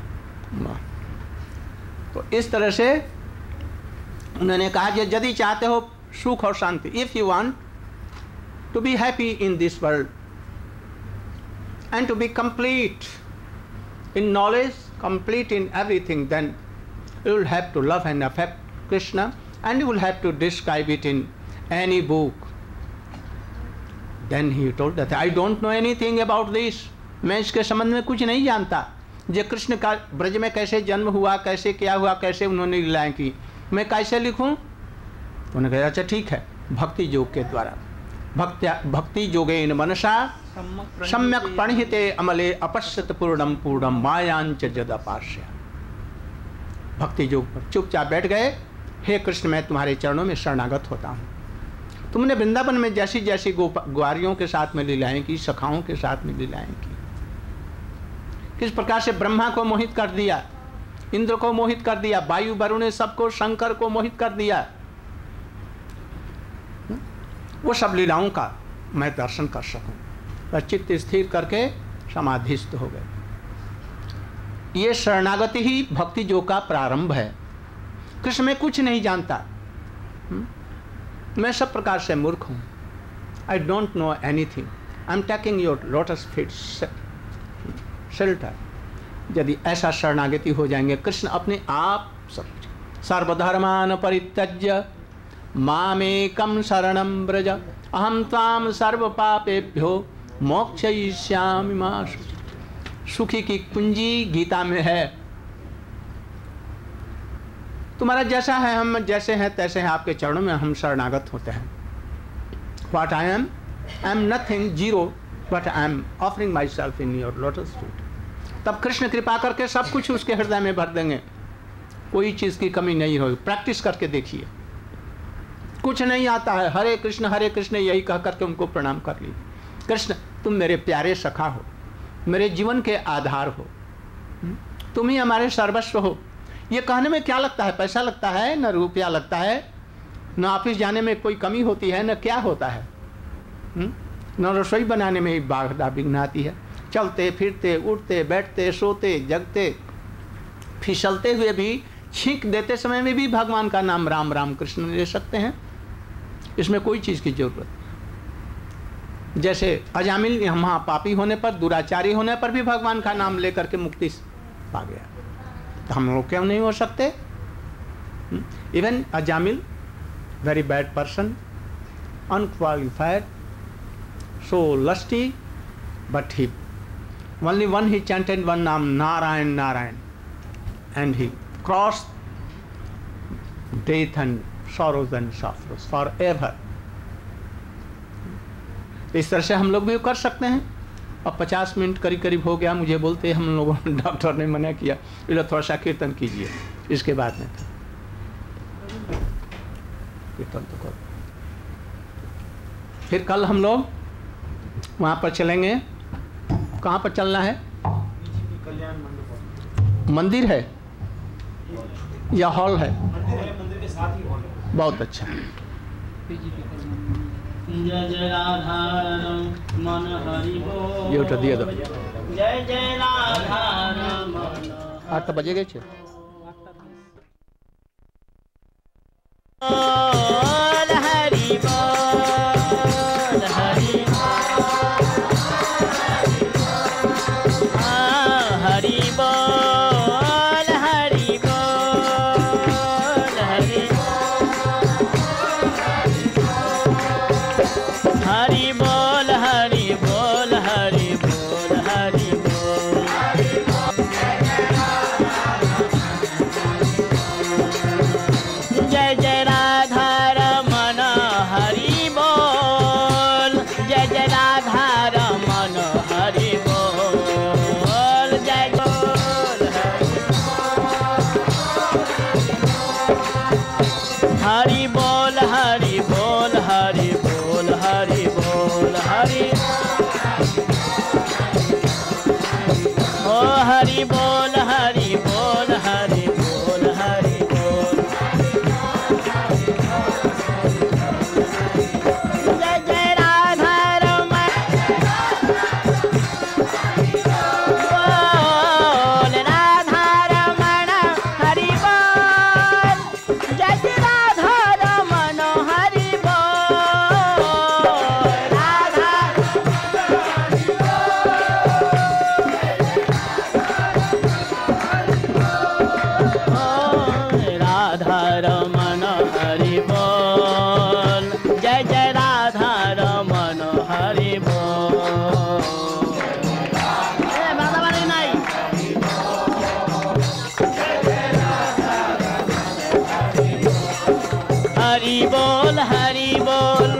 तो इस तरह से उन्होंने कहा कि यदि चाहते हो सुख और शांति, if you want to be happy in this world and to be complete in knowledge, complete in everything, then you will have to love and affect Krishna, and you will have to describe it in any book. Then he told that I don't know anything about this. मैं इसके संबंध में कुछ नहीं जानता। जो कृष्ण का ब्रज में कैसे जन्म हुआ, कैसे क्या हुआ, कैसे उन्होंने लीलाएं की, मैं कैसे लिखूं? उन्होंने कहा अच्छा ठीक है, भक्ति योग के द्वारा, भक्ति योगेन मनसा सम्यक प्रणहिते अमले अपश्यत पूर्णम पूर्णम मायांच जदपाश्य। भक्ति योग पर चुपचाप बैठ गए। हे कृष्ण, मैं तुम्हारे चरणों में शरणागत होता हूँ। तुमने वृंदावन में जैसी जैसी ग्वारियों के साथ में लीलाएं की, सखाओं के साथ में लीलाएं की, किस प्रकार से ब्रह्मा को मोहित कर दिया, इंद्र को मोहित कर दिया, वायु वरुण सबको, शंकर को मोहित कर दिया, वो सब लीलाओं का मैं दर्शन कर सकूं। वह चित्त स्थिर करके समाधिस्थ हो गए। ये शरणागति ही भक्ति योग का प्रारंभ है। कृष्ण में कुछ नहीं जानता, मैं सब प्रकार से मूर्ख हूँ। I don't know anything, I am taking your lotus feet shelter. यदि ऐसा शरणागति हो जाएंगे, कृष्ण अपने आप सब सर्वधर्मान परित्यज्य मामेकं शरणं व्रज अहम त्वाम सर्व पापेभ्यो मोक्षयिष्यामि मा शुचि। सुखी की कुंजी गीता में है। तुम्हारा जैसा है, हम जैसे हैं तैसे हैं, आपके चरणों में हम शरणागत होते हैं। What I am nothing, zero, but I am offering myself in your lotus feet. तब कृष्ण कृपा करके सब कुछ उसके हृदय में भर देंगे, कोई चीज़ की कमी नहीं होगी। प्रैक्टिस करके देखिए, कुछ नहीं आता है, हरे कृष्ण यही कह करके उनको प्रणाम कर ली। कृष्ण, तुम मेरे प्यारे सखा हो, मेरे जीवन के आधार हो, तुम ही हमारे सर्वस्व हो। ये कहने में क्या लगता है? पैसा लगता है, न रुपया लगता है, न ऑफिस जाने में कोई कमी होती है, न क्या होता है, न रसोई बनाने में ही बाधा विघ्न आती है। चलते फिरते, उठते बैठते, सोते जगते, फिसलते हुए भी, छींक देते समय में भी भगवान का नाम राम राम कृष्ण ले सकते हैं। इसमें कोई चीज़ की जरूरत नहीं। जैसे अजामिल यहाँ पापी होने पर, दुराचारी होने पर भी भगवान का नाम लेकर के मुक्ति पा गया, तो हम लोग क्यों नहीं हो सकते? Even Ajamil, very bad person, unqualified, so lusty, but he only one he chanted one name, Narayan Narayan, and he crossed death and sorrows and sorrows forever. इस तरह से हम लोग भी कर सकते हैं। अब 50 मिनट करीब हो गया, मुझे बोलते हम लोगों डॉक्टर ने मना किया, इसलिए थोड़ा सा कीर्तन कीजिए, इसके बाद में कीर्तन तो करो। फिर कल हम लोग वहाँ पर चलेंगे। कहाँ पर चलना है? मंदिर है या हॉल है? मंदिर के साथ ही हॉल है। बहुत अच्छा। जय जय राधा मन हरि बोल। ये उठा दिया दो। जय जय राधा मन 8 बजे गए थे। बोल हरि बोल हरि हरि बोल हरि बोल हरि हरि बोल हरि बोल हरि बोल हरि बोल। जय जय राधा रमन हरि बोल। जय जय राधा रमन हरि बोल। जय बोल हरि बोल हरि बोल हरि बोल हरि बोल हरि ओ हरि बोल हरि बोल हरि बोल हरि बोल। जय जय राधा रमन बोल राधा रमन हरि बोल। जय जय राधा रमन हरि बोल। राधा राधा रमन हरि बोल। जय जय राधा रमन हरि बोल। बाधाबाधी नहीं। हरि बोल हरि बोल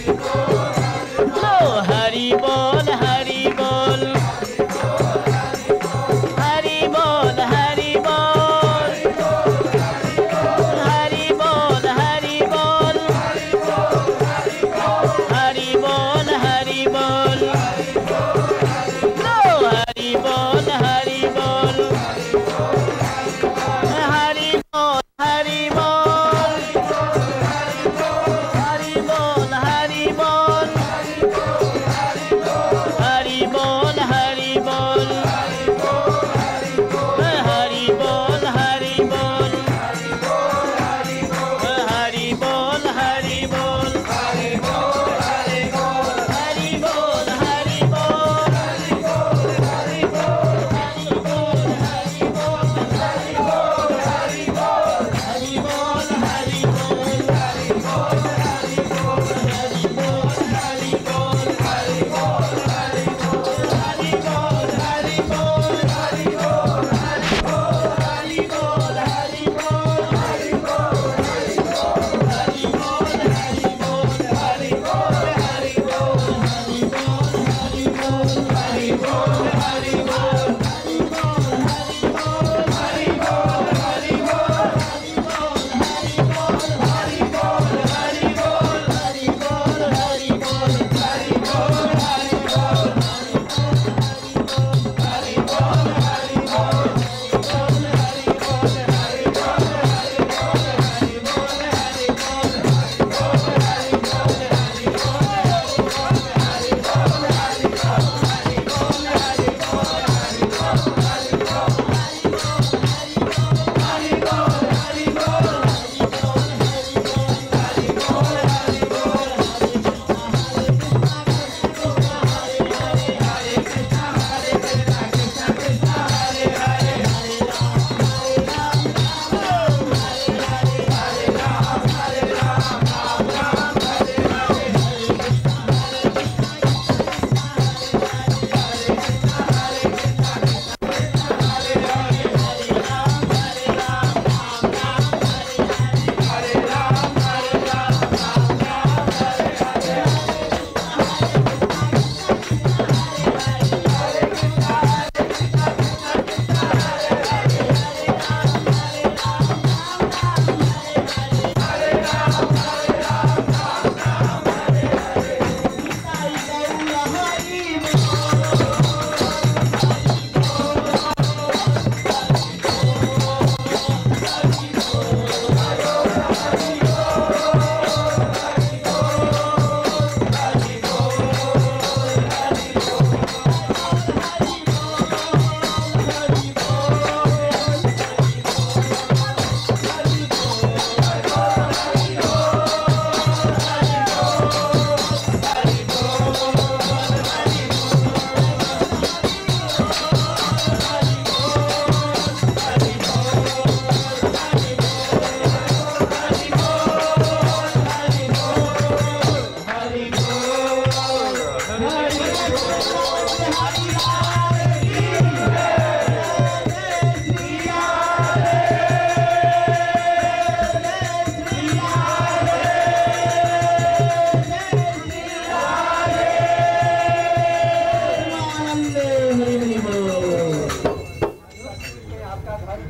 लो हरि बोल हरि बोल हरि बोल हरि बोल।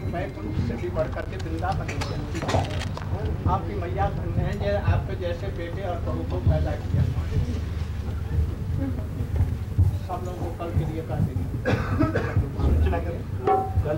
मैं उनसे भी बढ़कर के वृंदावन में जन्म। आपकी मैया धन्य है जो आपके जैसे बेटे और बहू को पैदा किया। सब लोगों को कल के लिए काटेंगे। कल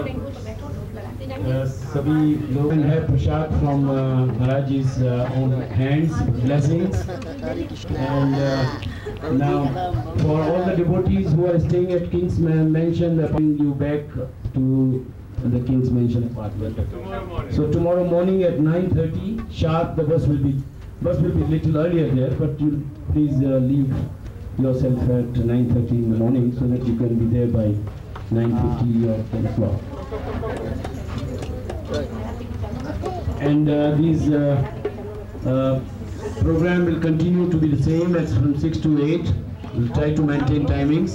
सभी लोग have prasad from Maharaj's own hands, blessings, and now for all the devotees who are staying at King's Mansion, they bring you back to the King's Mansion apartment. So tomorrow morning at 9:30 sharp, the bus will be a little earlier there, but you please leave yourself at 9:30 in the morning so that you can be there by 9:50 or 10 o'clock. And these program will continue to be the same as from 6 to 8. We'll try to maintain timings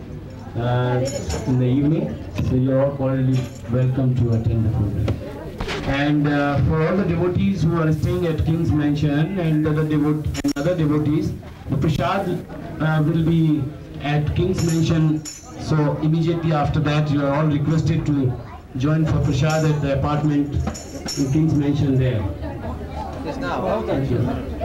in the evening, so you're all already welcome to attend the program. And for all the devotees who are staying at King's Mansion and other devotees, the prasad will be at King's Mansion. So immediately after that, you are all requested to join for prasad at the apartment in King's Mansion there. Yes, now. Thank you.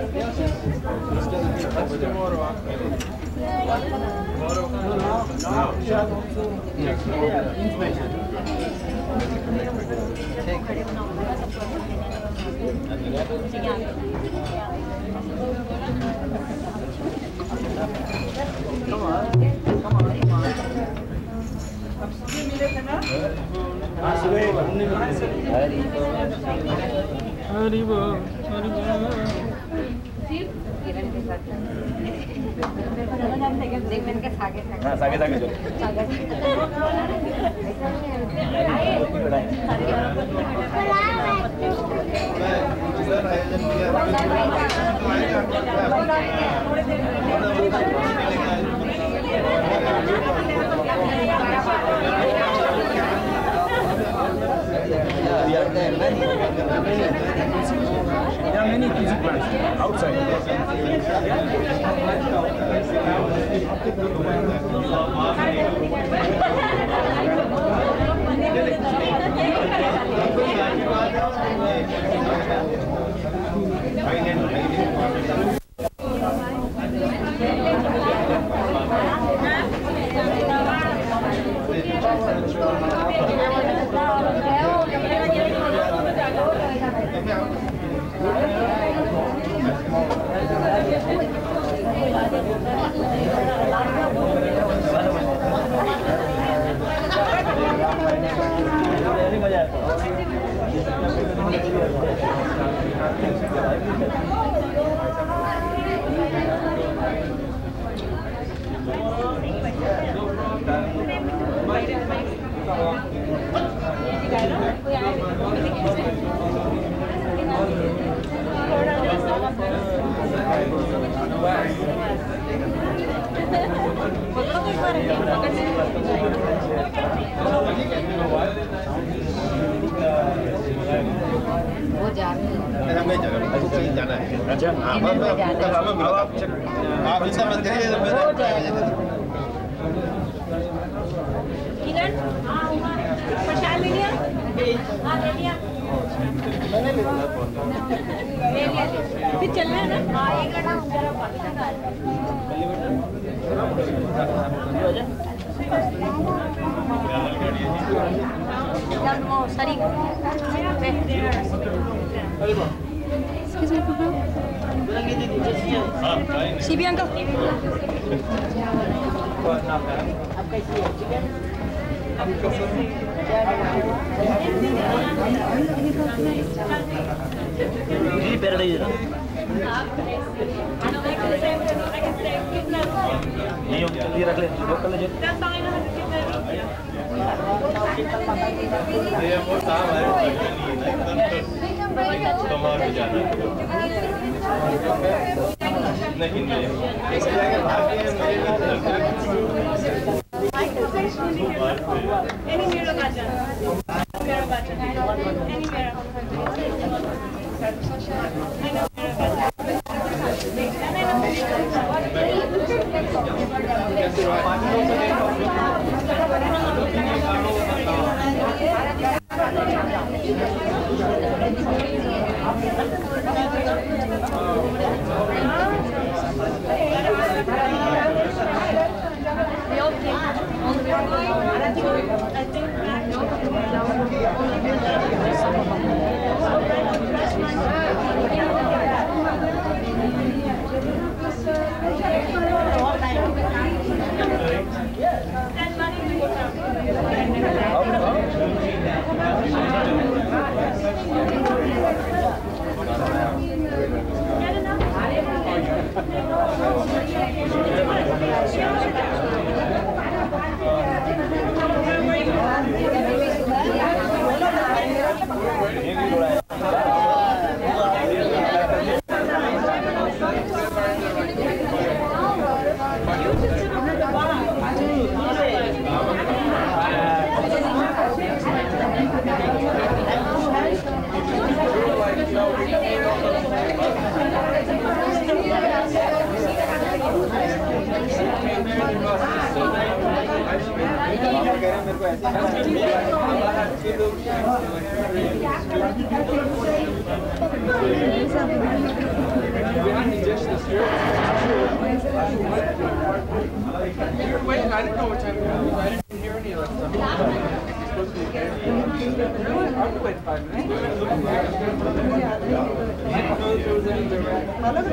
There are many music plants outside. वो जा रहे हैं। मैं जाना है। अच्छा आप इनका मत करिए किरण प्रसाद ले लिया? हाँ ले लिया। फिर चलना है ना? हाँ एक घंटा जरा सीबी अंकल अब कैसी है चिकन? जी पैराडाइज नहीं जल्दी रख ले कर ले नहीं Wait, I didn't know what time it was. I didn't hear any of that stuff. Supposed to be okay. I would wait 5 minutes. I didn't know if there was any direct.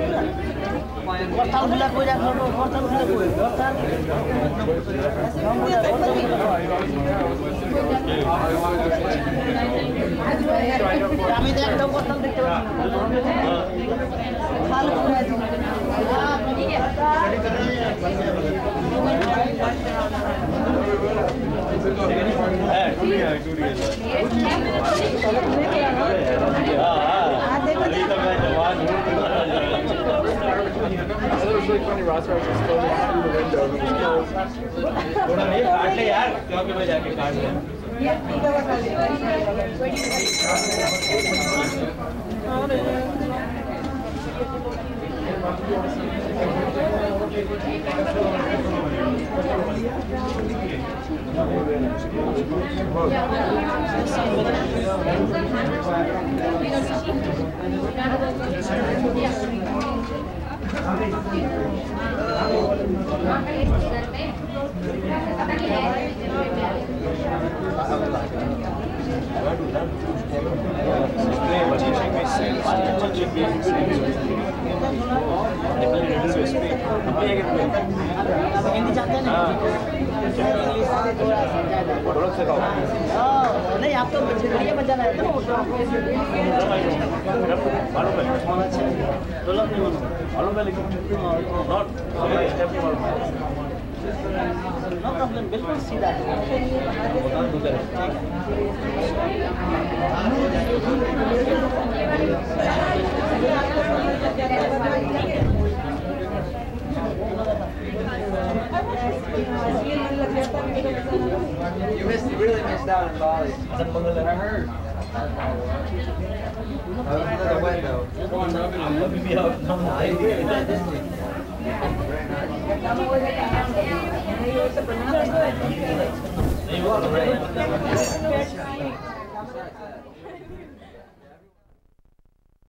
It was really funny, Ross Ross was closing through the window and नहीं आप तो वीडियो में जाना है तो मालूम है मालूम है लेकिन नॉट नो प्रॉब्लम बिल्कुल सीधा है You really missed out in Bali. I heard. The window. नहीं